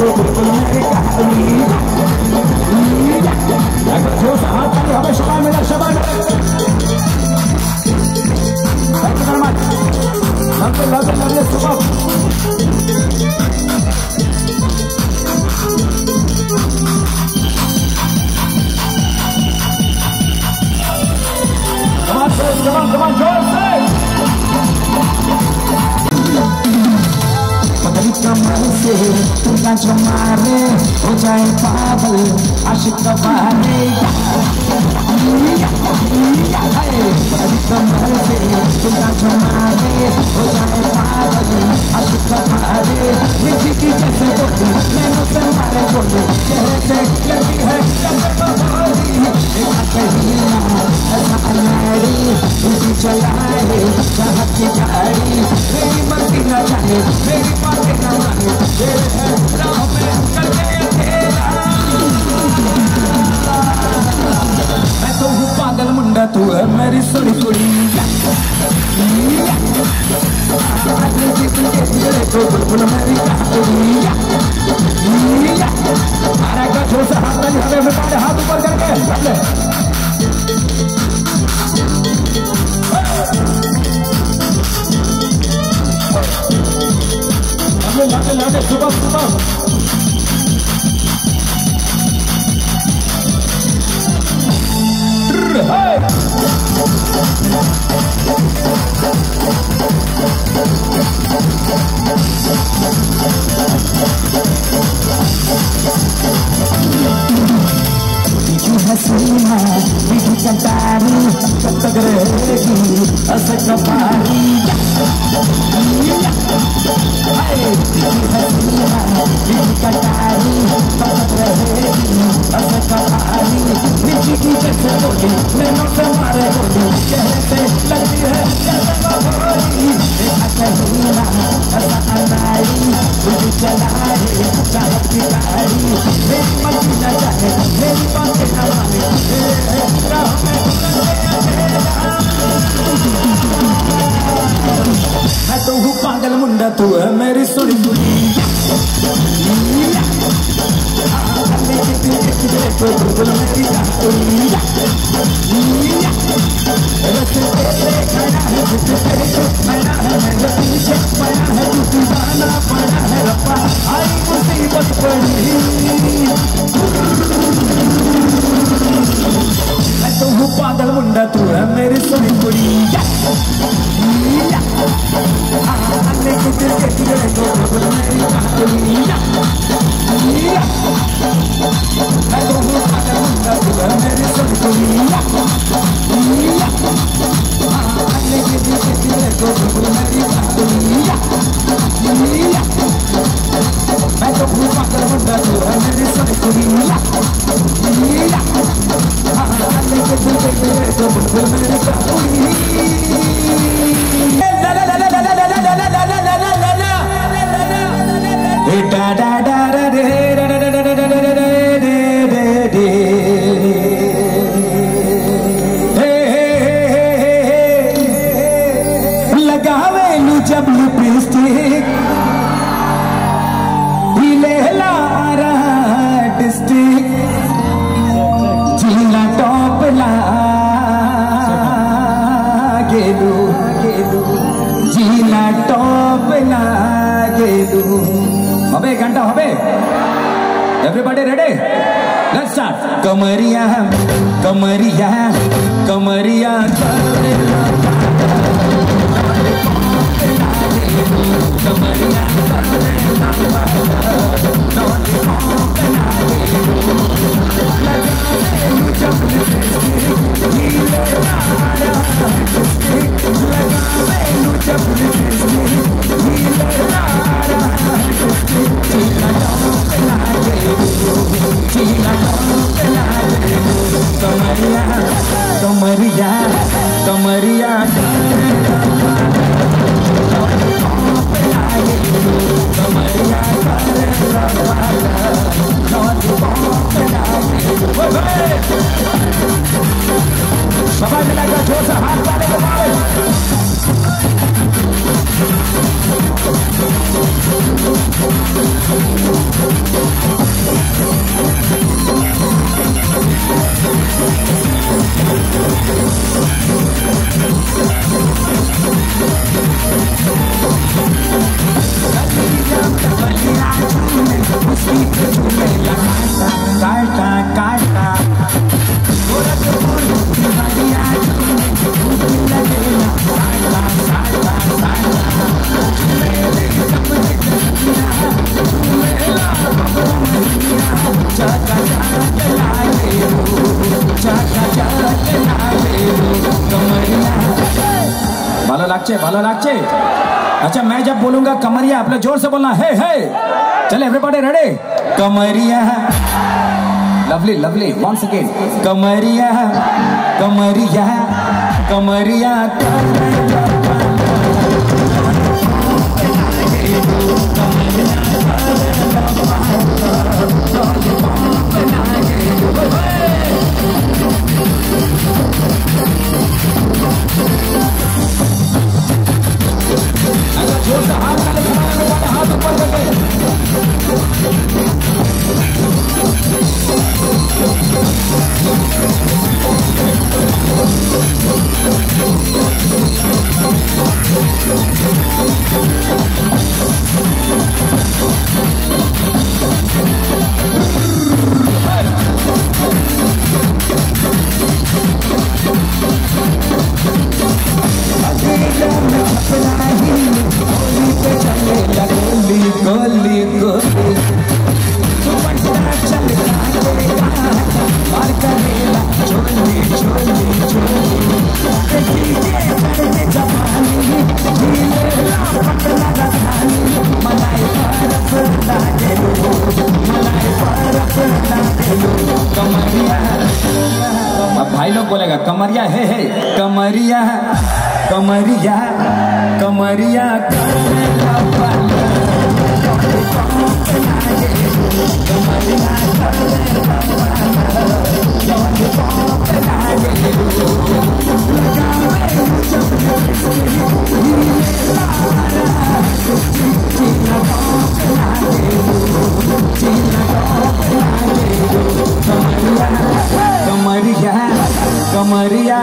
देखो बिल्कुल मेरी कहानी अगर जोश हाथ ताली हमें शबा मिला शबा thank you very much lovely lovely lovely super Come on, Chris, come on, come on, Joel, say! पगड़ी कमर से तुमका जमारे हो जाए पागल आशिक कबारे पगड़ी कमर से तुमका जमारे हो जाए पागल आशिक कबारे मिट्टी की जैसे बोली मैंने से मारे बोली चेहरे से लगी है कमर बहारी एक कहीं ना ऐसा अनाड़ी उसी चलाए चाहत की गाड़ी मेरी मर्जी न जाने मेरी बातें न माने तेरे है राह में चलते अकेला मैं तो हूँ पागल मुंडा तू है मेरी सोनी कुड़ी तो बिल्कुल मेरी कहानी मारा का जोश हाथ में हमें मिटाने हाथ ऊपर करके लागे लागे लागे सुबह सुबह हसीना मीठी कंटारी कब तक रहेगी असर कपारी हसीना मीठी कंटारी कब तक रहेगी असर कपारी मीठी की जैसे बोली नैनों से मारे बोली चेहरे से लगती है जैसे बबोली देखा कहीना ऐसा अनाड़ी तुझे चलाए चाहत की गाड़ी मेरी मर्जी न जाने मेरी बातें न माने राह में मैं तो हूँ पागल मुंडा तू है मेरी सुनी सुनी तो बिल्कुल मेरी कहानी रस्ते तेरे खड़ा है जिससे तेरे को पड़ा है मेरे पीछे पड़ा है तू दीवाना पड़ा है रब्बा आई मुसीबत पड़ी मैं तो हूँ पागल मुंडा तू है मेरी सुनी कुड़ी अन्य के दिल के टिकड़े तो बिल्कुल मेरी कहानी मैं तो हूँ पागल मुंडा तू है मेरी सुनी कुड़ी अन्य के दिल के टिकड़े तो बिल्कुल मेरी कहानी मैं तो हूँ पागल मुंडा तू है मेरी सुनी कुड़ी अन्य के दिल के टिकड़े तो बिल्कुल मेरी कहानी da da da da da da da da लगावे लू जब लिपस्टिक हिले लारा डिस्ट्रिक्ट जिला टॉप ला गेलू गेलू जिला टॉप ला गेलू अबे घंटा अबे एवरीबॉडी रेडी लेट्स स्टार्ट कमरिया कमरिया कमरिया कमरिया कमरिया कमरिया कमरिया ভালো লাগছে ভালো লাগছে अच्छा मैं जब बोलूंगा कमरिया आप लोग जोर से बोलना है है चले एवरीबॉडी रेडी कमरिया लवली लवली वंस अगेन कमरिया कमरिया कमरिया गोली गोली अब भाई लोग बोलेगा कमरिया है है कमरिया कमरिया कमरिया कमरिया कमरिया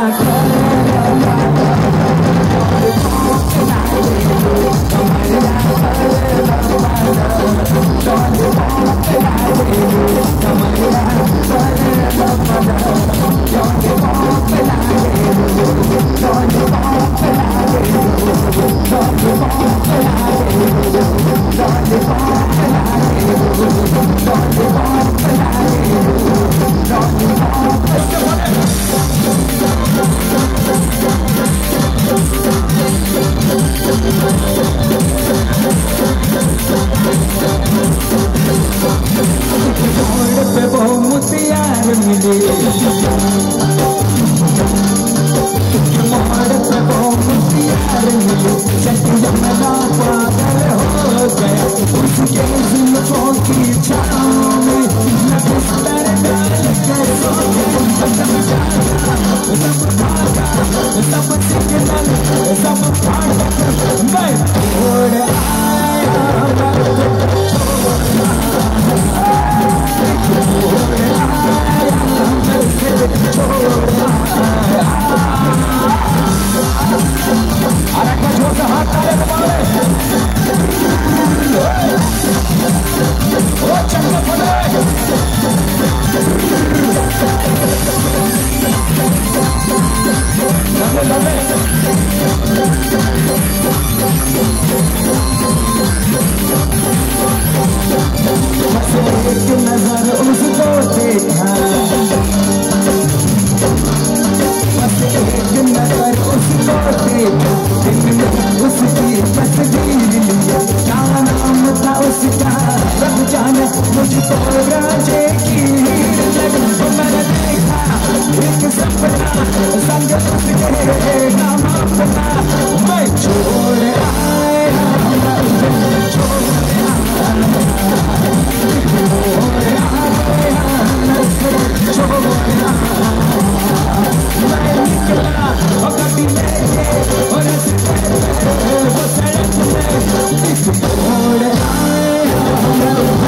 Oh,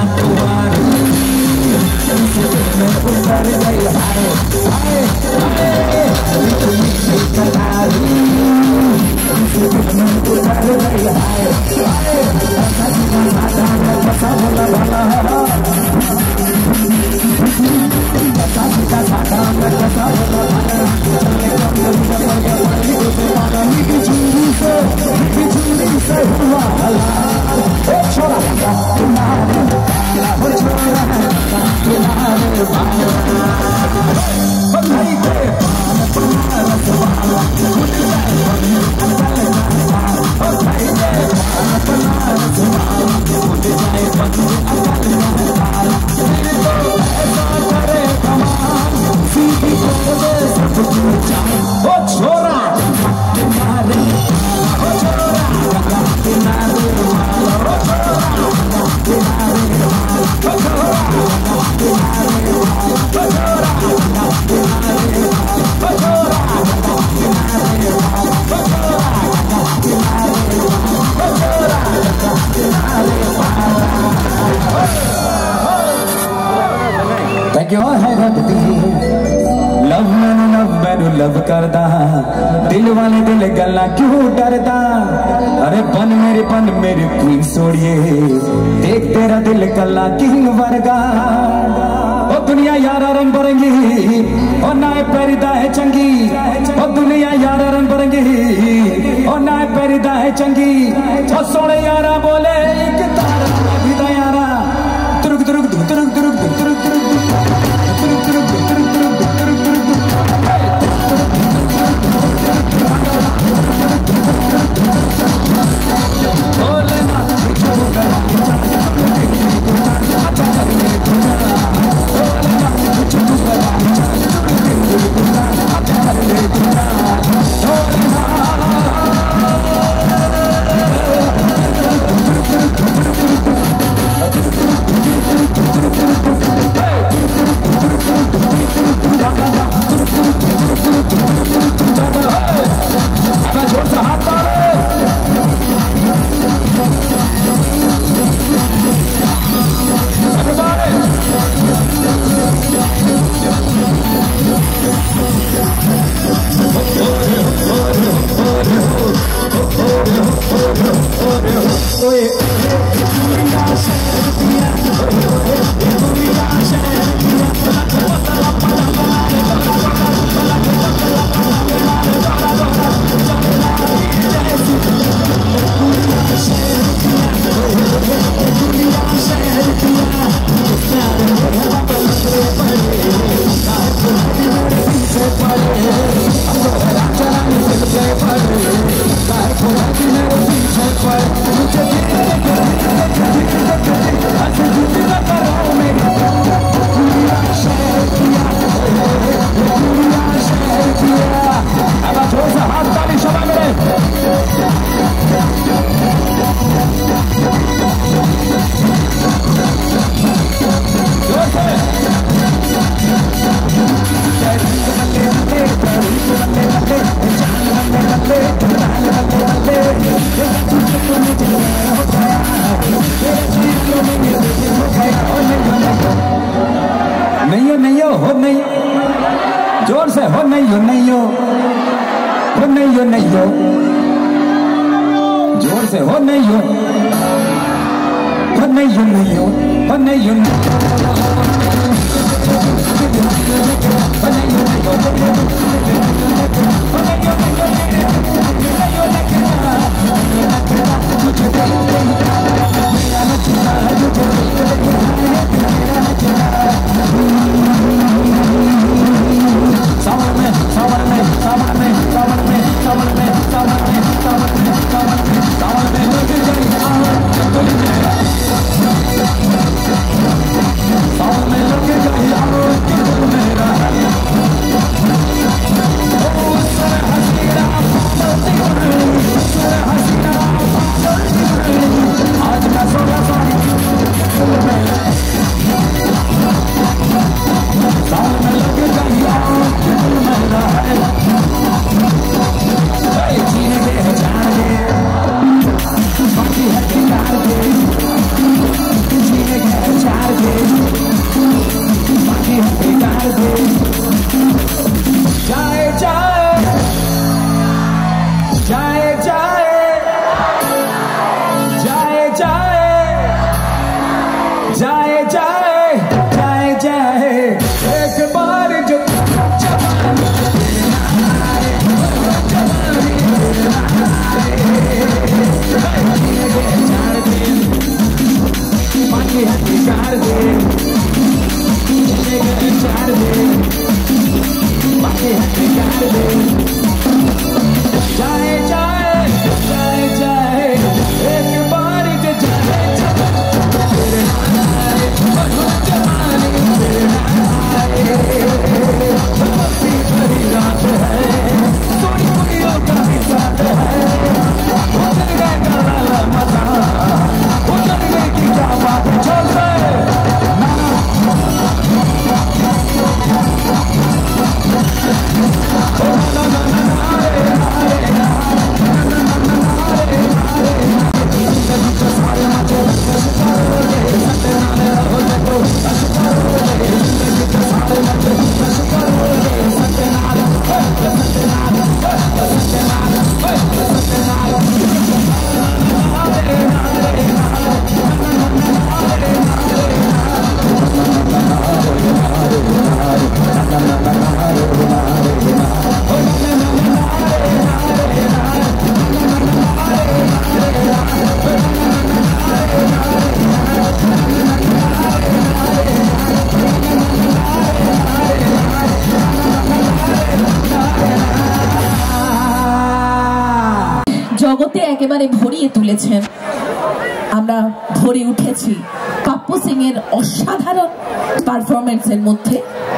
लव मैनू लव मैनू लव करदा दिल वाले दिल गल्ला क्यों डरदा अरे बन मेरे बन मेरी क्वीन सोड़िए देख तेरा दिल कल्ला किंग वर्गा ओ दुनिया यारा रंग बरंगी और ना पैरिदा है चंगी ओ दुनिया यारा रंग बरंगी और ना पैरिदा है चंगी ओ सोने यारा बोले एक तारा भी दा यारा तुरुक तुरुक तुरुक तुरुक तुरुक तुरुक नहीं हो नहीं हो हो नहीं जोर से हो नहीं हो नहीं हो हो नहीं हो नहीं हो जोर से हो नहीं हो हो नहीं हो नहीं हो हो नहीं हो सावन में सावन में सावन में सावन में सावन में सावन में सावन में सावन में सावन में लग गई आग गली में सावन में लग गई आग दिल मेरा ओ सर हसीना सर हसीना आज जाए जाए जाए जाए एक बार जो बाकी हटी चार दे चार दे बाकी हटी चार दे जाए जाए जाए जाए एक बार जो जाए तेरे नारे जवानी तेरे नारे भरी रात है सोनी मुनियों का भी साथ है वो चल गए काला मजा वो चल गए की क्या बात चल रहे জগতে একেবারে ভরিয়ে তুলেছেন। আমরা ভরে উঠেছি পাপ্পু সিং এর অসাধারণ পারফরমেন্সের মধ্যে।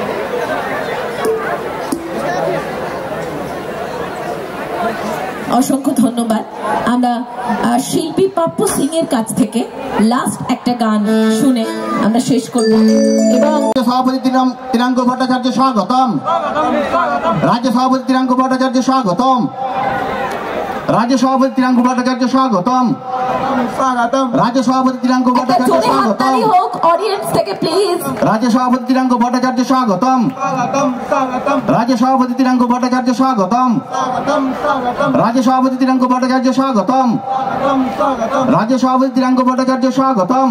অসংখ্য ধন্যবাদ। আমরা শিল্পী পাপ্পু সিং এর কাছ থেকে লাস্ট একটা গান শুনে আমরা শেষ করব। এবং সভাপতি তিরাঙ্গ ভট্টাচার্য স্বাগতম। রাজ্য সভাপতি তিরাঙ্গ ভট্টাচার্য স্বাগতম। রাজ্য সভাপতি তিরাঙ্গ ভট্টাচার্য স্বাগতম। রাজ্য সভাপতি তিরাঙ্গ ভট্টাচার্য স্বাগতম। অডিয়েন্স থেকে প্লিজ। রাজ্য সভাপতি তিরাঙ্গ ভট্টাচার্য স্বাগতম। রাজ্য সভাপতি তিরাঙ্গ ভট্টাচার্য স্বাগতম। রাজ্য সভাপতি তিরাঙ্গ ভট্টাচার্য স্বাগতম। রাজ্য সভাপতি তিরাঙ্গ ভট্টাচার্য স্বাগতম।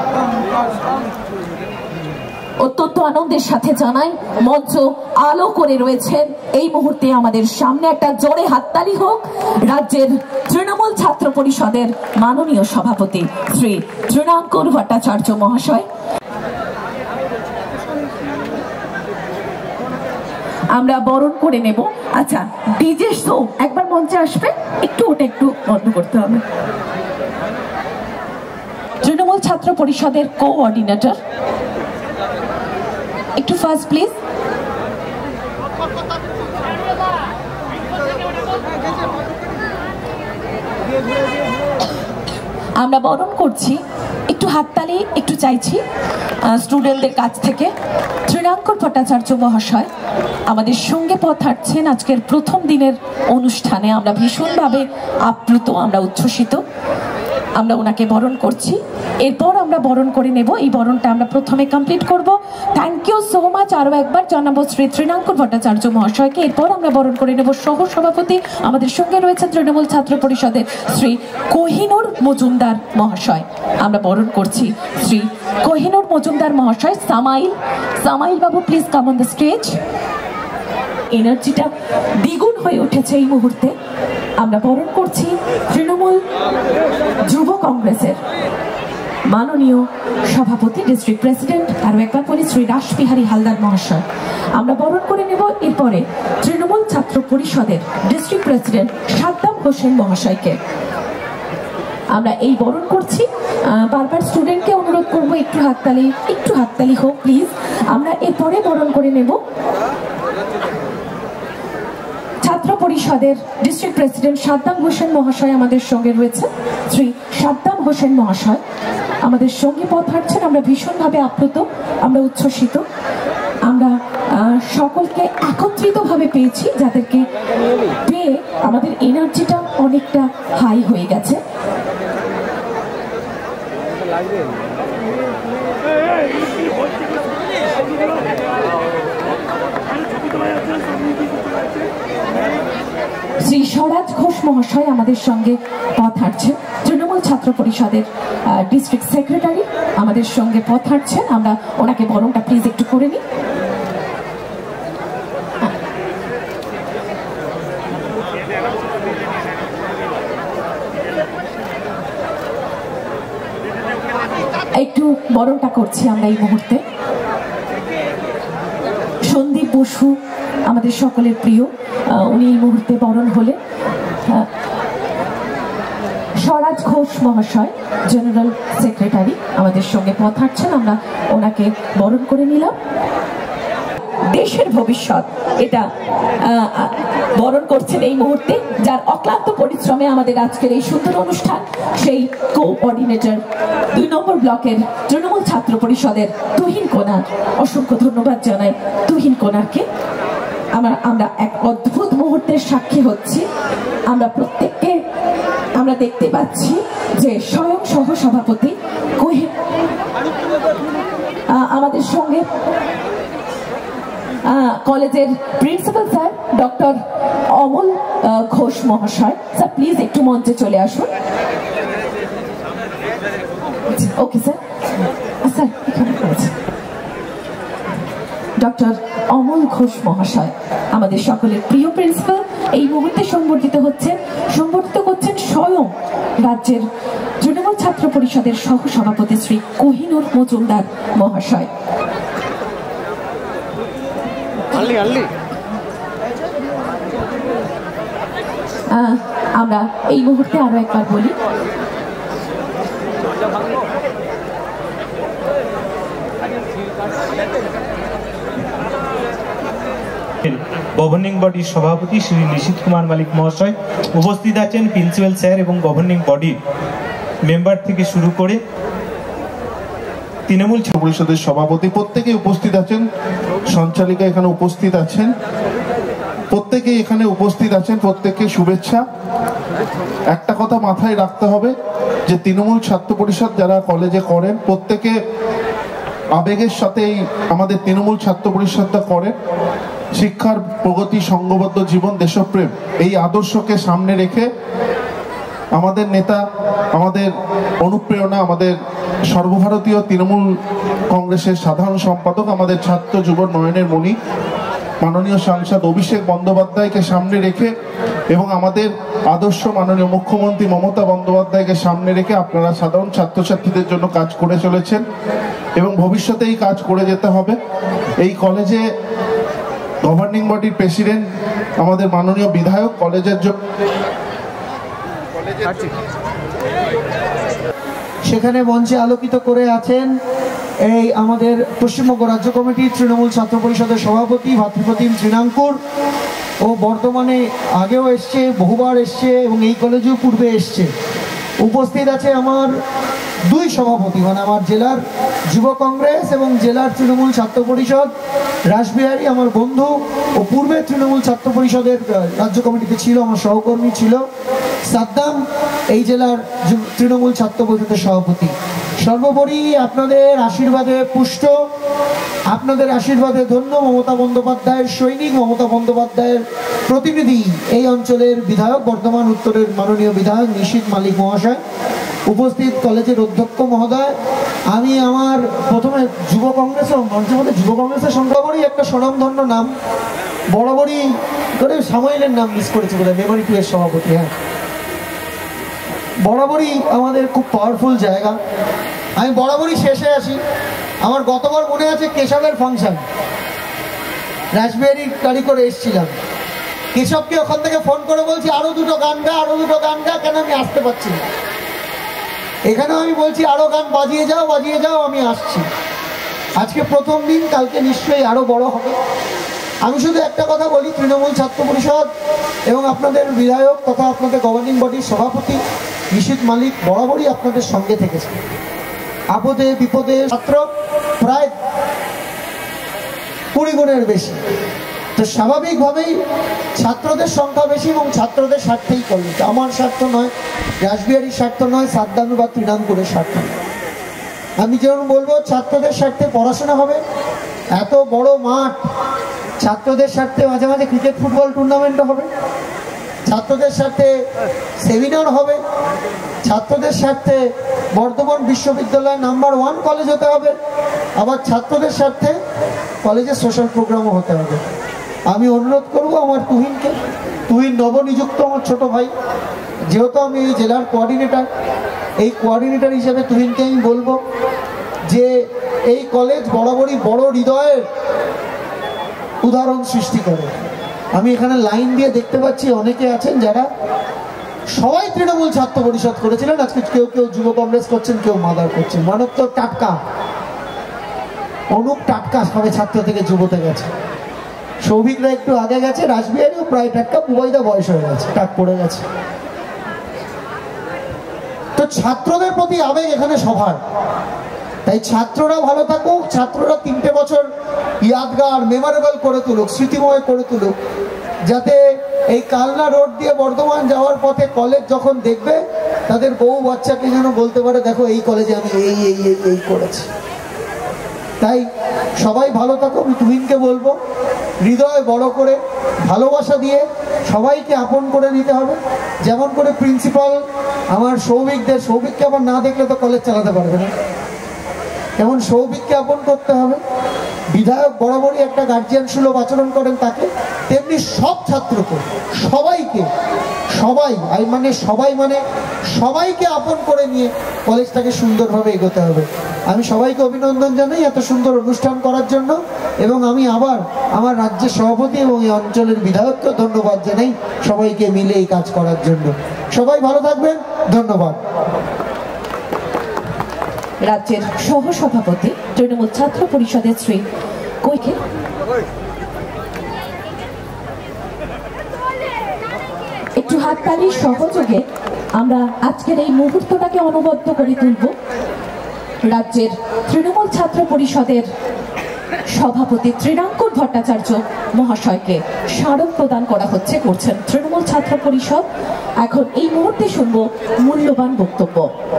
অত্যন্ত আনন্দের সাথে জানাই মঞ্চ আলো করে রয়েছেন এই মুহূর্তে আমাদের সামনে। একটা জোরে হাততালি হোক রাজ্যের তৃণমূল ছাত্র পরিষদের মাননীয় সভাপতি শ্রী তৃণাঙ্কুর ভট্টাচার্য মহাশয়। আমরা বরণ করে নেব। আচ্ছা ডিজে শো একবার মঞ্চে আসবে, একটু ওটা একটু বন্ধ করতে হবে। তৃণমূল ছাত্র পরিষদের কোঅর্ডিনেটর একটু ফার্স্ট প্লিজ। আমরা বরণ করছি, একটু হাততালি একটু চাইছি স্টুডেন্টদের কাছ থেকে। তৃণাঙ্কুর ভট্টাচার্য মহাশয় আমাদের সঙ্গে পথ হাঁটছেন আজকের প্রথম দিনের অনুষ্ঠানে। আমরা ভীষণভাবে আপ্লুত, আমরা উচ্ছ্বসিত। আমরা ওনাকে বরণ করছি, এরপর আমরা বরণ করে নেব। এই বরণটা আমরা প্রথমে কমপ্লিট করব। Thank you so much. আরও একবার জানাবো শ্রী তৃণাঙ্কুর ভট্টাচার্য মহাশয়কে। এরপর আমরা বরণ করে নেব সহ সভাপতি আমাদের সঙ্গে রয়েছেন তৃণমূল ছাত্র পরিষদের শ্রী কোহিনুর মজুমদার মহাশয়। আমরা বরণ করছি শ্রী কোহিনুর মজুমদার মহাশয়। সামাইল সামাইল বাবু please come on the stage. এনার্জিটা দ্বিগুণ হয়ে উঠেছে এই মুহূর্তে। আমরা বরণ করছি তৃণমূল যুব কংগ্রেসের মাননীয় সভাপতি ডিস্ট্রিক্ট প্রেসিডেন্ট আরও একবার বলি শ্রী রাসবিহারী হালদার মহাশয়। আমরা বরণ করে নেব এরপরে তৃণমূল ছাত্র পরিষদের ডিস্ট্রিক্ট প্রেসিডেন্ট সাদ্দাম হোসেন মহাশয়কে। আমরা এই বরণ করছি। বারবার স্টুডেন্টকে অনুরোধ করবো একটু হাততালি একটু হাততালি হোক প্লিজ। আমরা এরপরে বরণ করে নেব ছাত্র পরিষদের ডিস্ট্রিক্ট প্রেসিডেন্ট সাদ্দাম হোসেন মহাশয় আমাদের সঙ্গে রয়েছে। শ্রী সাদ্দাম হোসেন মহাশয় আমাদের সঙ্গে পথ হাঁটছেন। আমরা ভীষণভাবে আপ্লুত, আমরা উচ্ছ্বসিত। আমরা সকলকে একত্রিতভাবে পেয়েছি, যাদেরকে পেয়ে আমাদের এনার্জিটা অনেকটা হাই হয়ে গেছে। শ্রী স্বরাজ ঘোষ মহাশয় আমাদের সঙ্গে পথ হাঁটছেন, তৃণমূল ছাত্র পরিষদের ডিস্ট্রিক্ট সেক্রেটারি আমাদের সঙ্গে পথ হাঁটছেন। আমরা ওনাকে বরণটা প্লিজ একটু করে নিই। একটু বরণটা করছি আমরা এই মুহূর্তে। সন্দীপ বসু আমাদের সকলের প্রিয়, উনি এই মুহূর্তে বরণ হলেন। স্বরাজ ঘোষ মহাশয় জেনারেল সেক্রেটারি আমাদের সঙ্গে পথ হাঁটছেন, আমরা ওনাকে বরণ করে নিলাম। দেশের ভবিষ্যৎ এটা বরণ করছেন এই মুহূর্তে, যার অক্লান্ত পরিশ্রমে আমাদের আজকের এই সুন্দর অনুষ্ঠান, সেই কোঅর্ডিনেটর দুই নম্বর ব্লকের তৃণমূল ছাত্র পরিষদের তুহিন কোনার। অসংখ্য ধন্যবাদ জানাই তুহিন কোনারকে। আমরা আমরা এক অদ্ভুত মুহূর্তের সাক্ষী হচ্ছি। আমরা প্রত্যেককে আমরা দেখতে পাচ্ছি যে স্বয়ং সহ সভাপতি কোহিন আমাদের সঙ্গে, কলেজের principal sir doctor Amal Ghosh মহাশয়। স্যার প্লিজ একটু মঞ্চে চলে আসুন। ওকে স্যার, স্যার এখানে রয়েছে ডক্টর অমল ঘোষ মহাশয় আমাদের সকলের প্রিয় প্রিন্সিপাল। এই মুহূর্তে সংবর্ধিত হচ্ছেন সংবর্ধিত করছেন স্বয়ং রাজ্যের তৃণমূল ছাত্র পরিষদের সহ সভাপতি শ্রী কোহিনুর মজুমদার মহাশয়। আমরা এই মুহূর্তে আরো একবার বলি, গভর্নিং বডির সভাপতি শ্রী নিশীথ কুমার মালিক মহাশয় উপস্থিত আছেন, প্রিন্সিপাল স্যার এবং গভর্নিং বডির মেম্বার থেকে শুরু করে তৃণমূল পরিষদের সভাপতি প্রত্যেকে উপস্থিত আছেন, সঞ্চালিকা এখানে উপস্থিত আছেন, প্রত্যেকে এখানে উপস্থিত আছেন, প্রত্যেককে শুভেচ্ছা। একটা কথা মাথায় রাখতে হবে যে তৃণমূল ছাত্র পরিষদ যারা কলেজে করেন প্রত্যেকে আবেগের সাথেই আমাদের তৃণমূল ছাত্র পরিষদটা করেন। শিক্ষার প্রগতি, সংঘবদ্ধ জীবন, দেশপ্রেম এই আদর্শকে সামনে রেখে আমাদের নেতা, আমাদের অনুপ্রেরণা, আমাদের সর্বভারতীয় তৃণমূল কংগ্রেসের সাধারণ সম্পাদক, আমাদের ছাত্র যুব নয়নের মণি মাননীয় সাংসদ অভিষেক বন্দ্যোপাধ্যায়কে সামনে রেখে এবং আমাদের আদর্শ মাননীয় মুখ্যমন্ত্রী মমতা বন্দ্যোপাধ্যায়কে সামনে রেখে আপনারা সাধারণ ছাত্রছাত্রীদের জন্য কাজ করে চলেছেন এবং ভবিষ্যতে এই কাজ করে যেতে হবে। এই কলেজে গভর্নিং বডির প্রেসিডেন্ট আমাদের মাননীয় বিধায়ক কলেজের জন্য সেখানে মঞ্চে আলোকিত করে আছেন এই আমাদের পশ্চিমবঙ্গ রাজ্য কমিটির তৃণমূল ছাত্র পরিষদের সভাপতি ভাতৃপ্রতিম তৃণাঙ্কুর। ও বর্তমানে আগেও এসছে, বহুবার এসছে এবং এই কলেজেও পূর্বে এসছে। উপস্থিত আছে আমার দুই সভাপতি, মানে আমার জেলার যুব কংগ্রেস এবং জেলার তৃণমূল ছাত্র পরিষদ রাসবিহারী আমার বন্ধু, ও পূর্বে তৃণমূল ছাত্র পরিষদের রাজ্য কমিটিতে ছিল, আমার সহকর্মী ছিল। সাদ্দাম এই জেলার তৃণমূল ছাত্র পরিষদের সভাপতি। সর্বোপরি আপনাদের আশীর্বাদে পুষ্ট, আপনাদের আশীর্বাদে ধন্য মমতা বন্দ্যোপাধ্যায়ের সৈনিক, মমতা বন্দ্যোপাধ্যায়ের প্রতিনিধি এই অঞ্চলের বিধায়ক, বর্ধমান উত্তরের মাননীয় বিধায়ক নিশীথ মালিক মহাশয়, উপস্থিত কলেজের অধ্যক্ষ মহোদয়। আমি আমার প্রথমে যুব কংগ্রেস মঞ্চের মধ্যে যুব কংগ্রেসের সংখ্যাবরই একটা স্বনামধন্য নাম, বরাবরই করে সাময়িলের নাম মিস করেছে বলে, মেমোরি টু এর সভাপতি। হ্যাঁ, বরাবরই আমাদের খুব পাওয়ারফুল জায়গা। আমি বরাবরই শেষে আসি। আমার গতবার মনে আছে কেশবের ফাংশন, রাসবিহারী গাড়ি করে এসেছিলাম, কেশবকে ওখান থেকে ফোন করে বলছি আরো দুটো গান গা, আরো দুটো গান গা, কেন আমি আসতে পারছি না। এখানেও আমি বলছি আরো গান বাজিয়ে যাও, বাজিয়ে যাও, আমি আসছি। আজকে প্রথম দিন, কালকে নিশ্চয়ই আরো বড় হবে। আমি শুধু একটা কথা বলি, তৃণমূল ছাত্র পরিষদ এবং আপনাদের বিধায়ক তথা আপনাদের গভর্নিং বডির সভাপতি নিশীথ মালিক বরাবরই আপনাদের সঙ্গে থেকেছে। আপদে বিপদে ছাত্র প্রায় কুড়ি গুণের বেশি, তো স্বাভাবিকভাবেই ছাত্রদের সংখ্যা বেশি এবং ছাত্রদের স্বার্থেই কলেজ। আমার স্বার্থ নয়, রাসবিহারীর স্বার্থ নয়, সাদ্দাম বা তৃণাঙ্কুরের স্বার্থ নয়। আমি যেমন বলবো ছাত্রদের স্বার্থে পড়াশোনা হবে, এত বড় মাঠ, ছাত্রদের স্বার্থে মাঝে মাঝে ক্রিকেট ফুটবল টুর্নামেন্টও হবে, ছাত্রদের স্বার্থে সেমিনার হবে, ছাত্রদের স্বার্থে বর্ধমান বিশ্ববিদ্যালয় নাম্বার ওয়ান কলেজ হতে হবে, আবার ছাত্রদের স্বার্থে কলেজে সোশ্যাল প্রোগ্রামও হতে হবে। আমি অনুরোধ করব আমার তুহিনকে, তুহিন নবনিযুক্ত আমার ছোট ভাই, যেহেতু আমি এই জেলার কোঅর্ডিনেটর, এই কোঅর্ডিনেটর হিসেবে তুহিনকে আমি বলবো যে এই কলেজ বরাবরই বড় হৃদয়ের উদাহরণ সৃষ্টি করে। আমি এখানে লাইন দিয়ে দেখতে পাচ্ছি অনেকে আছেন যারা সবাই তৃণমূল ছাত্র পরিষদ করেছিলেন, আজকে কেউ কেউ যুব কংগ্রেস করছেন, কেউ মাদার করছেন। মানব তো টাটকা, অনুপ টাটকা সবে ছাত্র থেকে যুবতে গেছে, সৌভিকরা একটু আগে গেছে, রাসবিহারীও প্রায় টাটকা, বুবাইদা বয়স হয়ে গেছে, টাক পড়ে গেছে। তো ছাত্রদের প্রতি আবেগ এখানে সবার, তাই ছাত্ররা ভালো থাকুক, ছাত্ররা তিনটে বছর ইয়াদগার মেমোরেবল করে তুলুক, স্মৃতিময় করে তুলুক, যাতে এই কালনা রোড দিয়ে বর্ধমান যাওয়ার পথে কলেজ যখন দেখবে তাদের বউ বাচ্চাকে যেন বলতে পারে দেখো এই কলেজে আমি এই এই এই এই করেছি। তাই সবাই ভালো থাকো। আমি তুহিনকে বলবো হৃদয় বড় করে ভালোবাসা দিয়ে সবাইকে আপন করে নিতে হবে, যেমন করে প্রিন্সিপাল আমার সৌভিকদের, সৌভিককে আবার না দেখলে তো কলেজ চালাতে পারবে না, যেমন সৌভিককে আপন করতে হবে। বিধায়ক বরাবরই একটা গার্জিয়ান সুলভ আচরণ করেন তাকে, তেমনি সব ছাত্রকে, সবাইকে, সবাই আই মানে সবাই মানে সবাইকে আপন করে নিয়ে কলেজটাকে সুন্দরভাবে এগোতে হবে। আমি সবাইকে অভিনন্দন জানাই এত সুন্দর অনুষ্ঠান করার জন্য, এবং আমি আবার আমার রাজ্যের সভাপতি এবং এই অঞ্চলের বিধায়ককেও ধন্যবাদ জানাই সবাইকে মিলে এই কাজ করার জন্য। সবাই ভালো থাকবেন, ধন্যবাদ। রাজ্যের সহসভাপতি তৃণমূল ছাত্র পরিষদের শ্রী কৈকে একটু হাততালির সহযোগে আমরা আজকের এই মুহূর্তটাকে অনবদ্য করে তুলব। রাজ্যের তৃণমূল ছাত্র পরিষদের সভাপতি ত্রিনাঙ্কুর ভট্টাচার্য মহাশয়কে স্মারক প্রদান করা হচ্ছে, করছেন তৃণমূল ছাত্র পরিষদ। এখন এই মুহূর্তে শুনবো মূল্যবান বক্তব্য।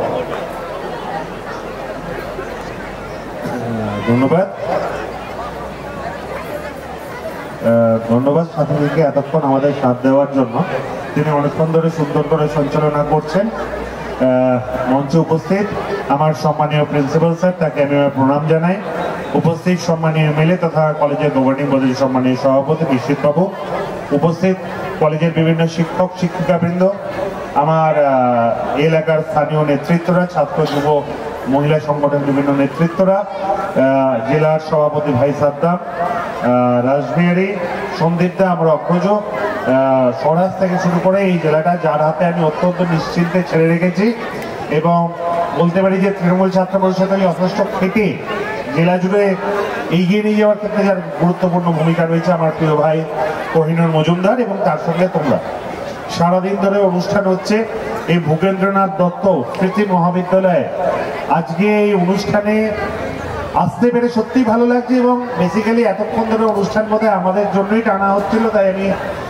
ধন্যবাদ ধন্যবাদ ছাত্রীকে এতক্ষণ আমাদের সাথ দেওয়ার জন্য। তিনি অনেকক্ষণ ধরে সুন্দর করে সঞ্চালনা করছেন। মঞ্চে উপস্থিত আমার সম্মানীয় প্রিন্সিপাল স্যার, তাকে আমি প্রণাম জানাই। উপস্থিত সম্মানীয় এমএলএ তথা কলেজের গভর্নিং বডির সম্মানীয় সভাপতি নিশ্চিত বাবু, উপস্থিত কলেজের বিভিন্ন শিক্ষক শিক্ষিকাবৃন্দ, আমার এলাকার স্থানীয় নেতৃত্বরা, ছাত্র যুব মহিলা সংগঠনের বিভিন্ন নেতৃত্বরা, জেলার সভাপতি ভাই সাদ্দাম, রাসবিহারী, সন্দীপদা, আমরা অগ্রজ, স্বরাজ থেকে শুরু করে এই জেলাটা যার হাতে আমি অত্যন্ত নিশ্চিন্তে ছেড়ে রেখেছি, এবং বলতে পারি যে তৃণমূল ছাত্র পরিষদের যথেষ্ট খেটে জেলা জুড়ে এগিয়ে নিয়ে যাওয়ার ক্ষেত্রে যার গুরুত্বপূর্ণ ভূমিকা রয়েছে আমার প্রিয় ভাই কোহিনুর মজুমদার, এবং তার সঙ্গে তোমরা। সারাদিন ধরে অনুষ্ঠান হচ্ছে এই ভূপেন্দ্রনাথ দত্ত স্মৃতি মহাবিদ্যালয়ে। আজকে এই অনুষ্ঠানে আসতে পেরে সত্যিই ভালো লাগছে, এবং বেসিক্যালি এতক্ষণ ধরে অনুষ্ঠান বোধহয় আমাদের জন্যই টানা হচ্ছিল, তাই আমি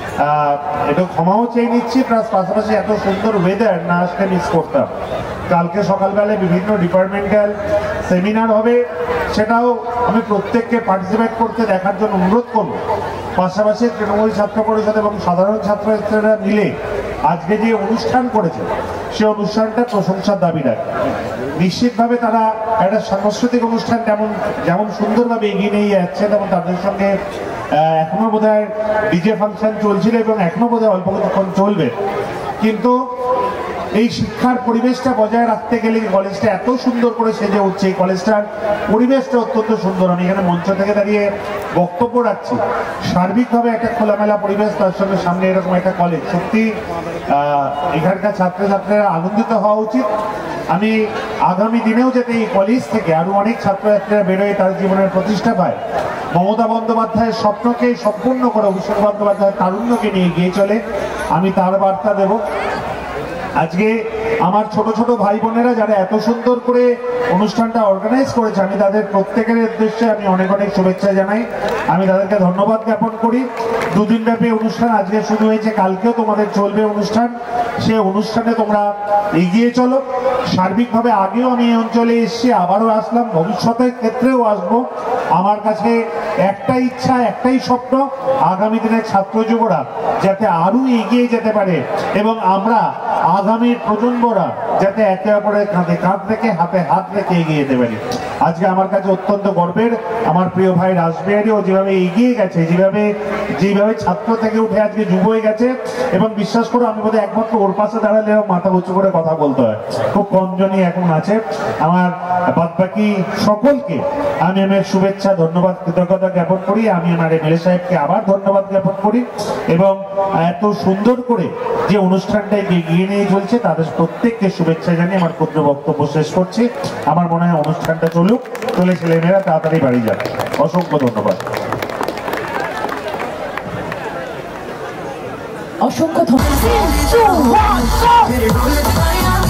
একটু ক্ষমাও চেয়ে নিচ্ছি। প্লাস পাশাপাশি এত সুন্দর ওয়েদার না আসলে মিস করতাম। কালকে সকালবেলায় বিভিন্ন ডিপার্টমেন্টাল সেমিনার হবে, সেটাও আমি প্রত্যেককে পার্টিসিপেট করতে দেখার জন্য অনুরোধ করব। পাশাপাশি তৃণমূল ছাত্র পরিষদ এবং সাধারণ ছাত্রছাত্রীরা মিলে আজকে যে অনুষ্ঠান করেছে সে অনুষ্ঠানটা প্রশংসার দাবি রাখে। নিশ্চিতভাবে তারা একটা সাংস্কৃতিক অনুষ্ঠান যেমন যেমন সুন্দরভাবে এগিয়ে নিয়ে যাচ্ছে, তেমন তাদের সঙ্গে এখনো বোধ হয় ডিজে ফাংশন চলছিল এবং এখনো বোধ হয় অল্প কিছুক্ষণ চলবে। কিন্তু এই শিক্ষার পরিবেশটা বজায় রাখতে গেলে কলেজটা এত সুন্দর করে সেজে উঠছে, এই কলেজটার পরিবেশটা অত্যন্ত সুন্দর। আমি এখানে মঞ্চ থেকে দাঁড়িয়ে বক্তব্য রাখছি, সার্বিকভাবে একটা খোলামেলা পরিবেশ, তার সঙ্গে সামনে এরকম একটা কলেজ, সত্যি এখানকার ছাত্রছাত্রীরা আনন্দিত হওয়া উচিত। আমি আগামী দিনেও যাতে এই কলেজ থেকে আরো অনেক ছাত্রছাত্রীরা বেরোয়, তার জীবনের প্রতিষ্ঠা পায়, মমতা বন্দ্যোপাধ্যায়ের স্বপ্নকে সম্পূর্ণ করে অভিষেক বন্দ্যোপাধ্যায়ের তারুণ্যকে নিয়ে এগিয়ে চলে, আমি তার বার্তা দেব। আজকে আমার ছোট ছোট ভাই বোনেরা যারা এত সুন্দর করে অনুষ্ঠানটা অর্গানাইজ করেছে, আমি তাদের প্রত্যেকের উদ্দেশ্যে আমি অনেক অনেক শুভেচ্ছা জানাই, আমি তাদেরকে ধন্যবাদ জ্ঞাপন করি। দুদিন ব্যাপী অনুষ্ঠান আজকে শুরু হয়েছে, কালকেও তোমাদের চলবে অনুষ্ঠান। সে অনুষ্ঠানে তোমরা এগিয়ে চলো, সার্বিকভাবে আগেও আমি এই অঞ্চলে এসেছি, আবারও আসলাম, ভবিষ্যতের ক্ষেত্রেও আসবো। আমার কাছে একটাই ইচ্ছা, একটাই স্বপ্ন, আগামী দিনের ছাত্র যুবরা যাতে আরো এগিয়ে যেতে পারে এবং আমরা আগামীর প্রজন্মরা যাতে একে অপরের কাঁধে কাঁধ রেখে হাতে হাত রেখে এগিয়ে যেতে পারি। আজকে আমার কাছে অত্যন্ত গর্বের, আমার প্রিয় ভাই রাসবিহারীও যেভাবে এগিয়ে গেছে, যেভাবে যেভাবে ছাত্র থেকে উঠে আজকে যুব হয়ে গেছে, এবং বিশ্বাস করো আমি বোধহয় একমাত্র ওর পাশে দাঁড়ালে মাথা উঁচু করে কথা বলতে হয়, খুব কমজনই এখন আছে। আমার বাদ বাকি সকলকে আমি আমার শুভেচ্ছা, ধন্যবাদ, কৃতজ্ঞতা জ্ঞাপন করি। আমি আমার এমএলএ সাহেবকে আবার ধন্যবাদ জ্ঞাপন করি এবং এত সুন্দর করে যে অনুষ্ঠানটা এগিয়ে নিয়ে চলছে তাদের প্রত্যেককে শুভেচ্ছা জানিয়ে আমার ক্ষুদ্র বক্তব্য শেষ করছি। আমার মনে হয় অনুষ্ঠানটা চলুক, চলে ছেলেমেয়েরা তাড়াতাড়ি বাড়ি যাবে। অসংখ্য ধন্যবাদ। অসংখ্য ধন্যবাদ।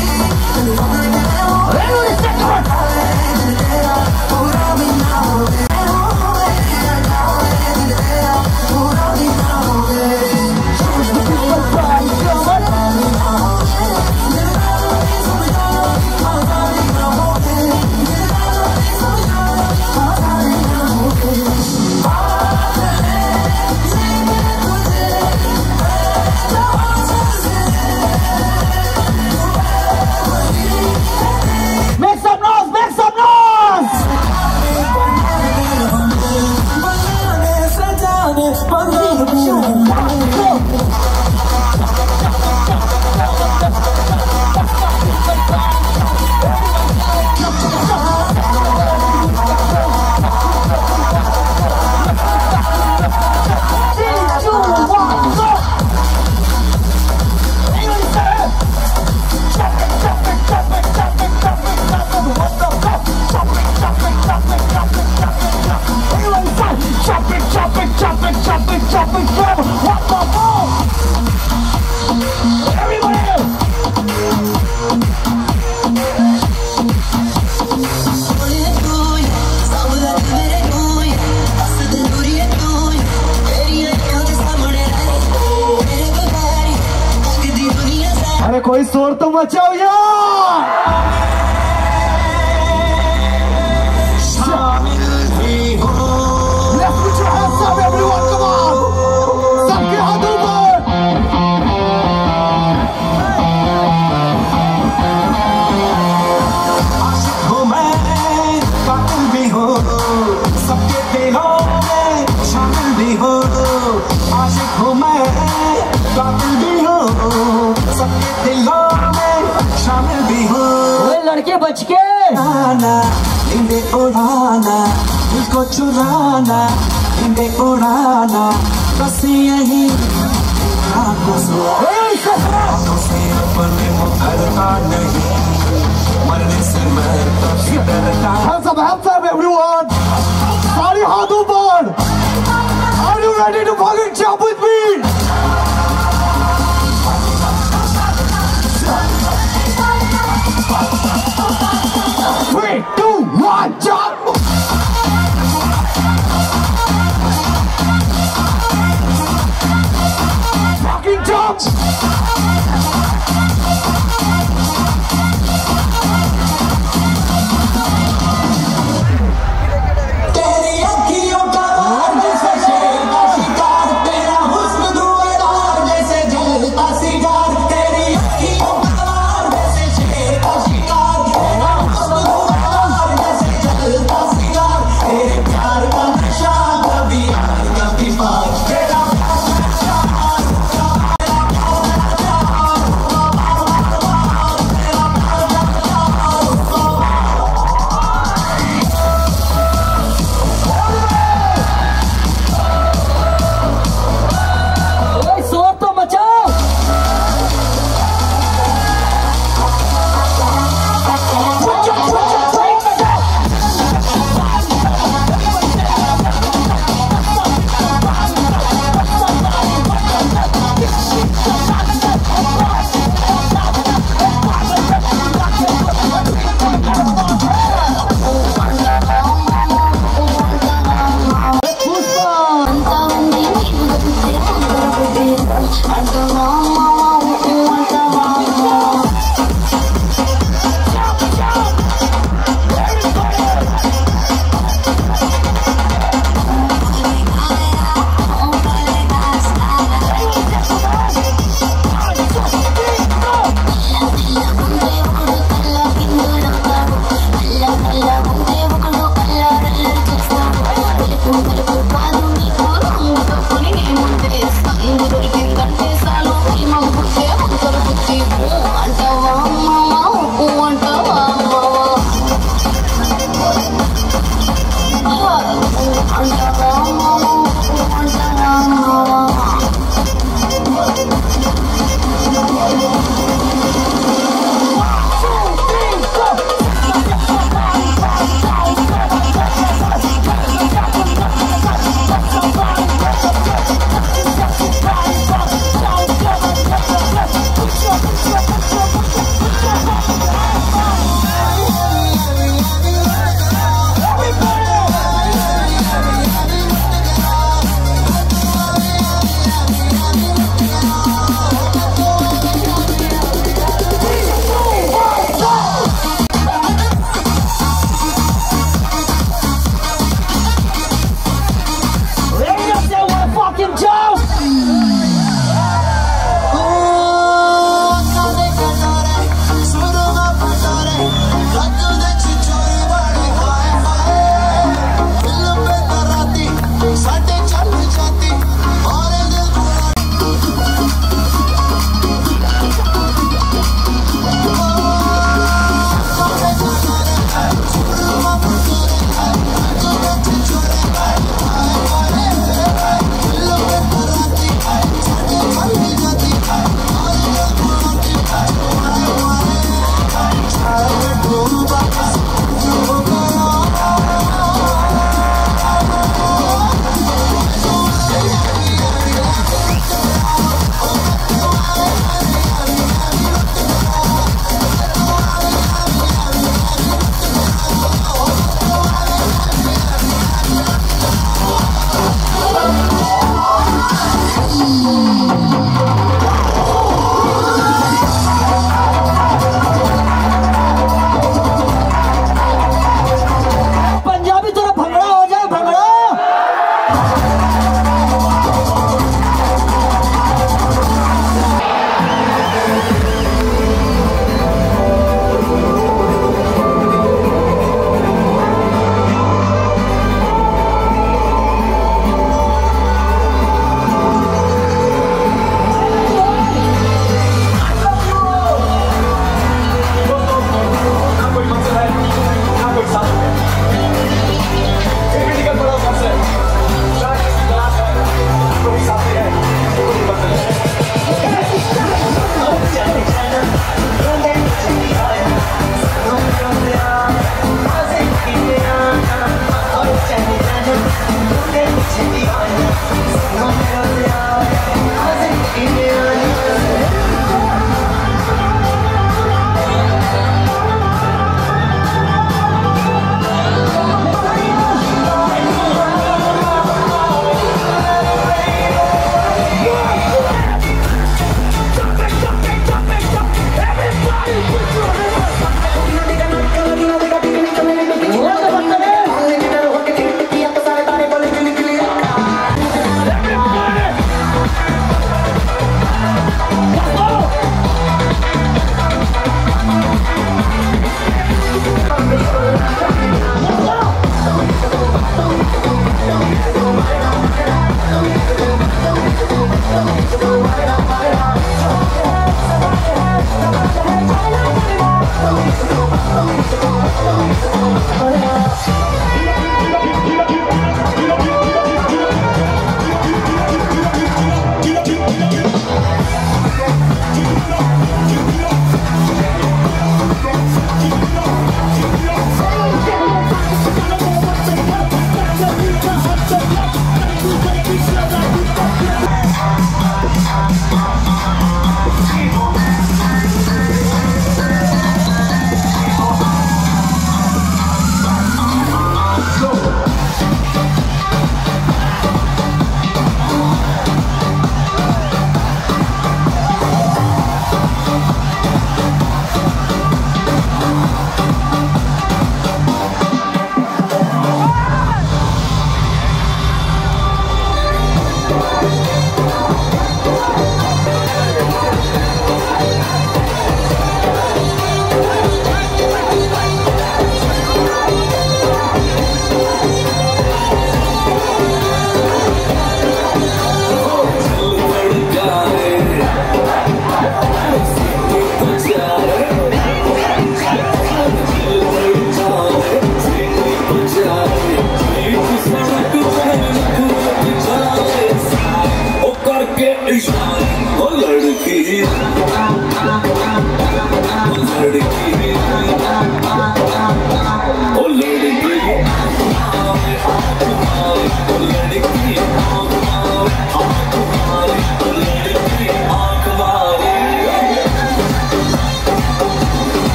अरे कोई शोर तो मचाओ यार। Let's put your hands up everyone, come on, सबके हाथ ऊपर। आशिक हूँ मैं, कातिल भी हूँ, सबके दिलों में शामिल भी हूँ। आशिक हूँ मैं, कातिल भी हूँ, सबके दिलों में शामिल भी हूँ। लड़के बच के आना, इन्हें उड़ाना, दिल को चुराना, इन्हें उड़ाना, बस यही आंखों से आंखों से अपने मुकरता नहीं, मरने से मरता भी डरता। Hands up, hands up everyone, सारे हाथों पर। Are you ready to fucking jump with me? Three, two, one, jump! Fucking jump! तेरी अखियों का जैसे शेर का शिकार, तेरा हुस्न धुआंधार जैसे जलता सिगार। तेरी अखियों का जैसे शेर का शिकार, तेरा हुस्न धुआंधार जैसे जलता Everybody!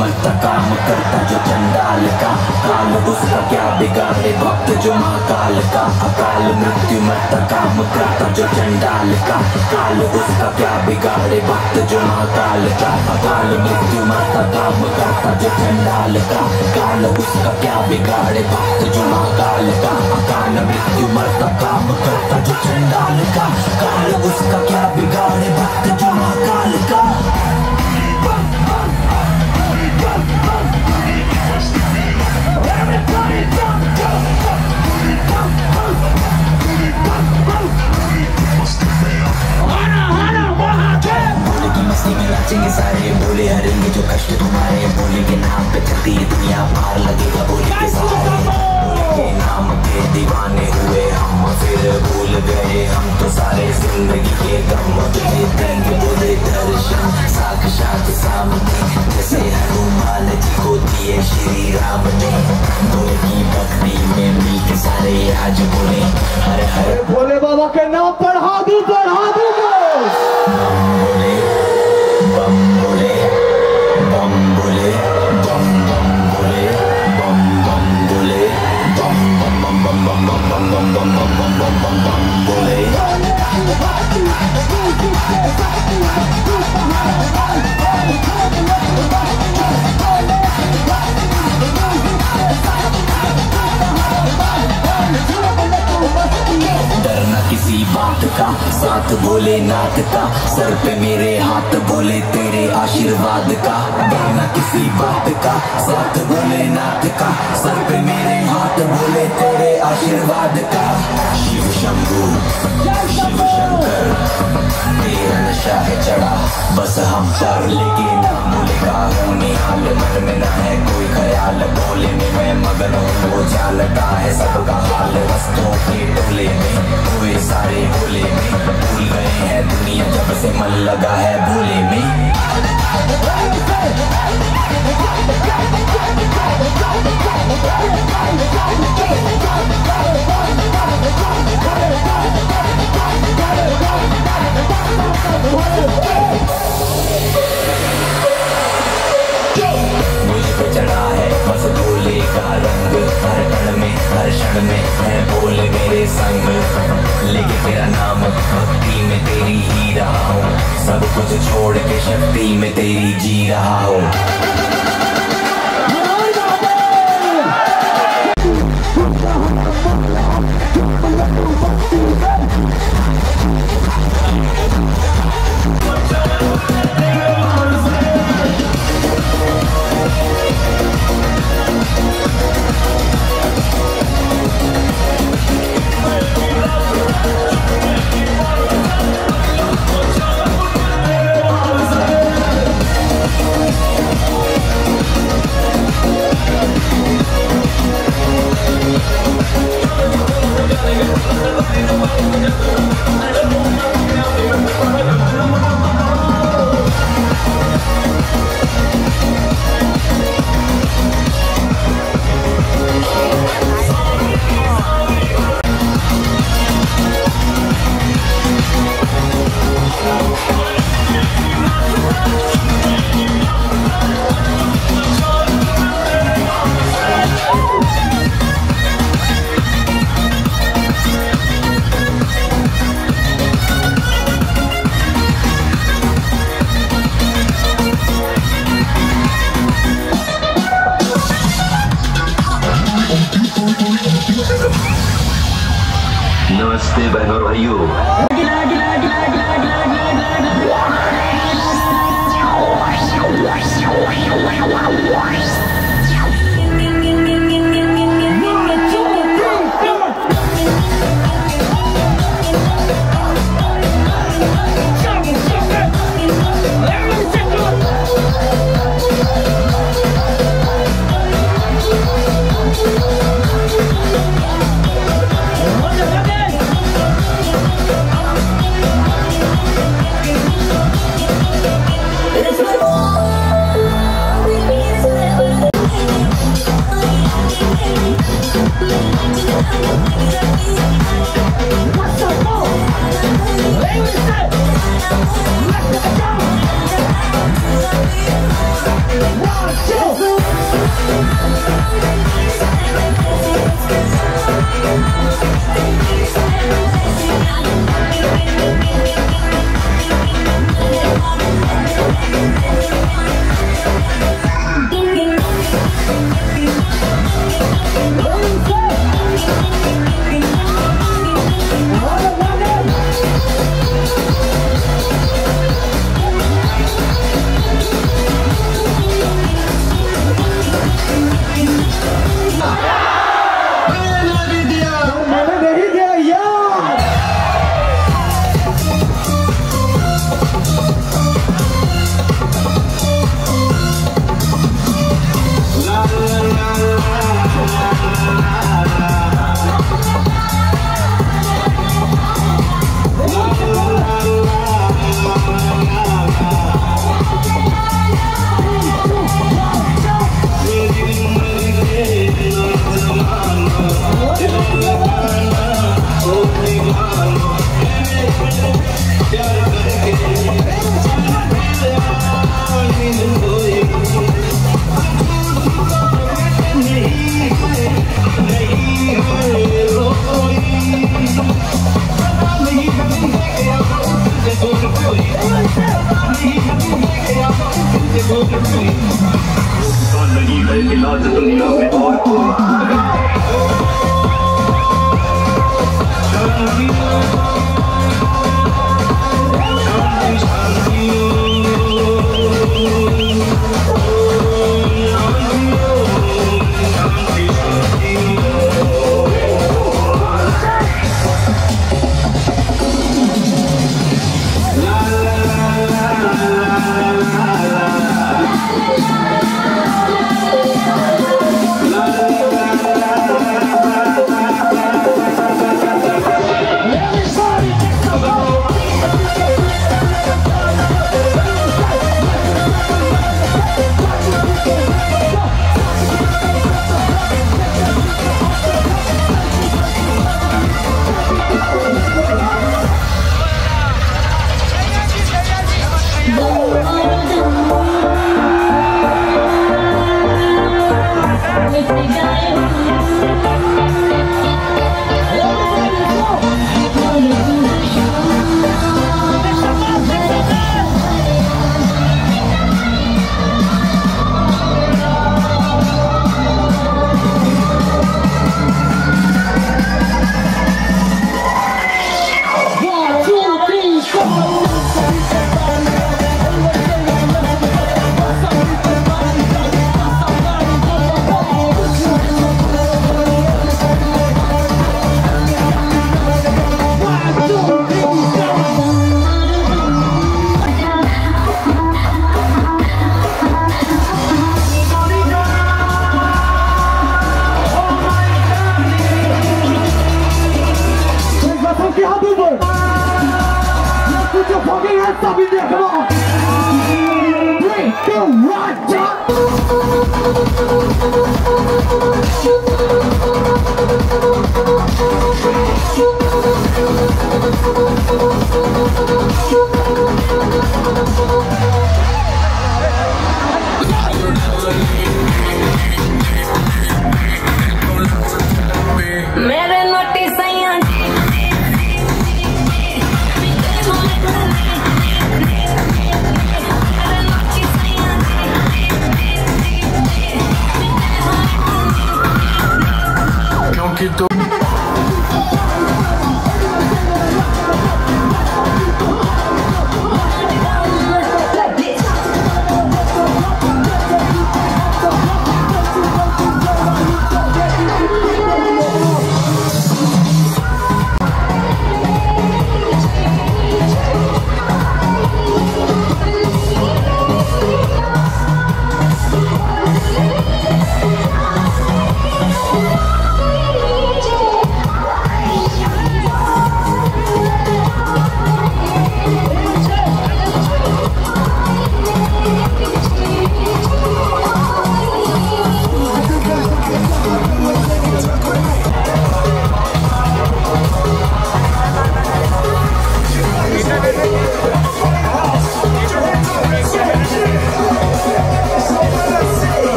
मरता काम करता जो चंडाल का, काल उसका क्या बिगाड़े भक्त जो महाकाल का। अकाल मृत्यु मरता काम करता जो चंडाल का, काल उसका क्या बिगाड़े भक्त जो महाकाल का। अकाल मृत्यु मरता काम करता जो चंडाल का, काल उसका क्या बिगाड़े भक्त जो महाकाल का। अकाल मृत्यु मरता काम करता जो चंडाल का, काल उसका क्या बिगाड़े भक्त जो महाकाल का। मस्ती में नाचेंगे सारे, बोले हरेंगे जो कष्ट तुम्हारे। बोले के नाम पे चलती है दुनिया पार, लगेगा बोले के सहारे। बोले के नाम के दीवाने हुए हम, फिर भूल गए हम तो सारे जिंदगी के गम। तुझे देंगे बोले दर्शन साक्षात सामने, जैसे हनुमान जी को दिए श्री राम ने। बोले की भक्ति में मिल के सारे आज बोले हर हर भोले बाबा के नाम पढ़ा दू पढ़ा दू बोले बम बोले बम बोले बम बम बोले बम बम बोले बम बम बम बम बम बम बम बम बम बम बम बम बम बोले। डरना किसी बात का, साथ बोले नाथ का, सर पे मेरे हाथ बोले तेरे आशीर्वाद का। डरना किसी बात का, साथ बोले नाथ का, सर पे मेरे हाथ बोले तेरे आशीर्वाद का। शिव शंभू शिव शंकर तेरा नशा है चढ़ा बस हम पर, लेकिन ना बोलेगा होने हाल मन में ना है कोई ख्याल। बोले में मैं मगन हूँ वो जानता है सबका हाल। रस्तों के टोले में कोई सारे भोले में, भूल गए हैं दुनिया जब से मन लगा है भोले में। मुझ पे चढ़ा है बस भोले का रंग, हर कण में हर क्षण में है बोले मेरे संग। लेके तेरा नाम भक्ति में तेरी ही रहा हूँ, सब कुछ छोड़ के शक्ति में तेरी जी रहा हूँ। नमस्ते बहनों और भाइयों। इलाज दुनिया में और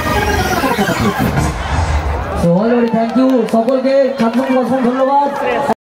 থ্যাংক ইউ সকলকে ছাত্রকে অসংখ্য ধন্যবাদ।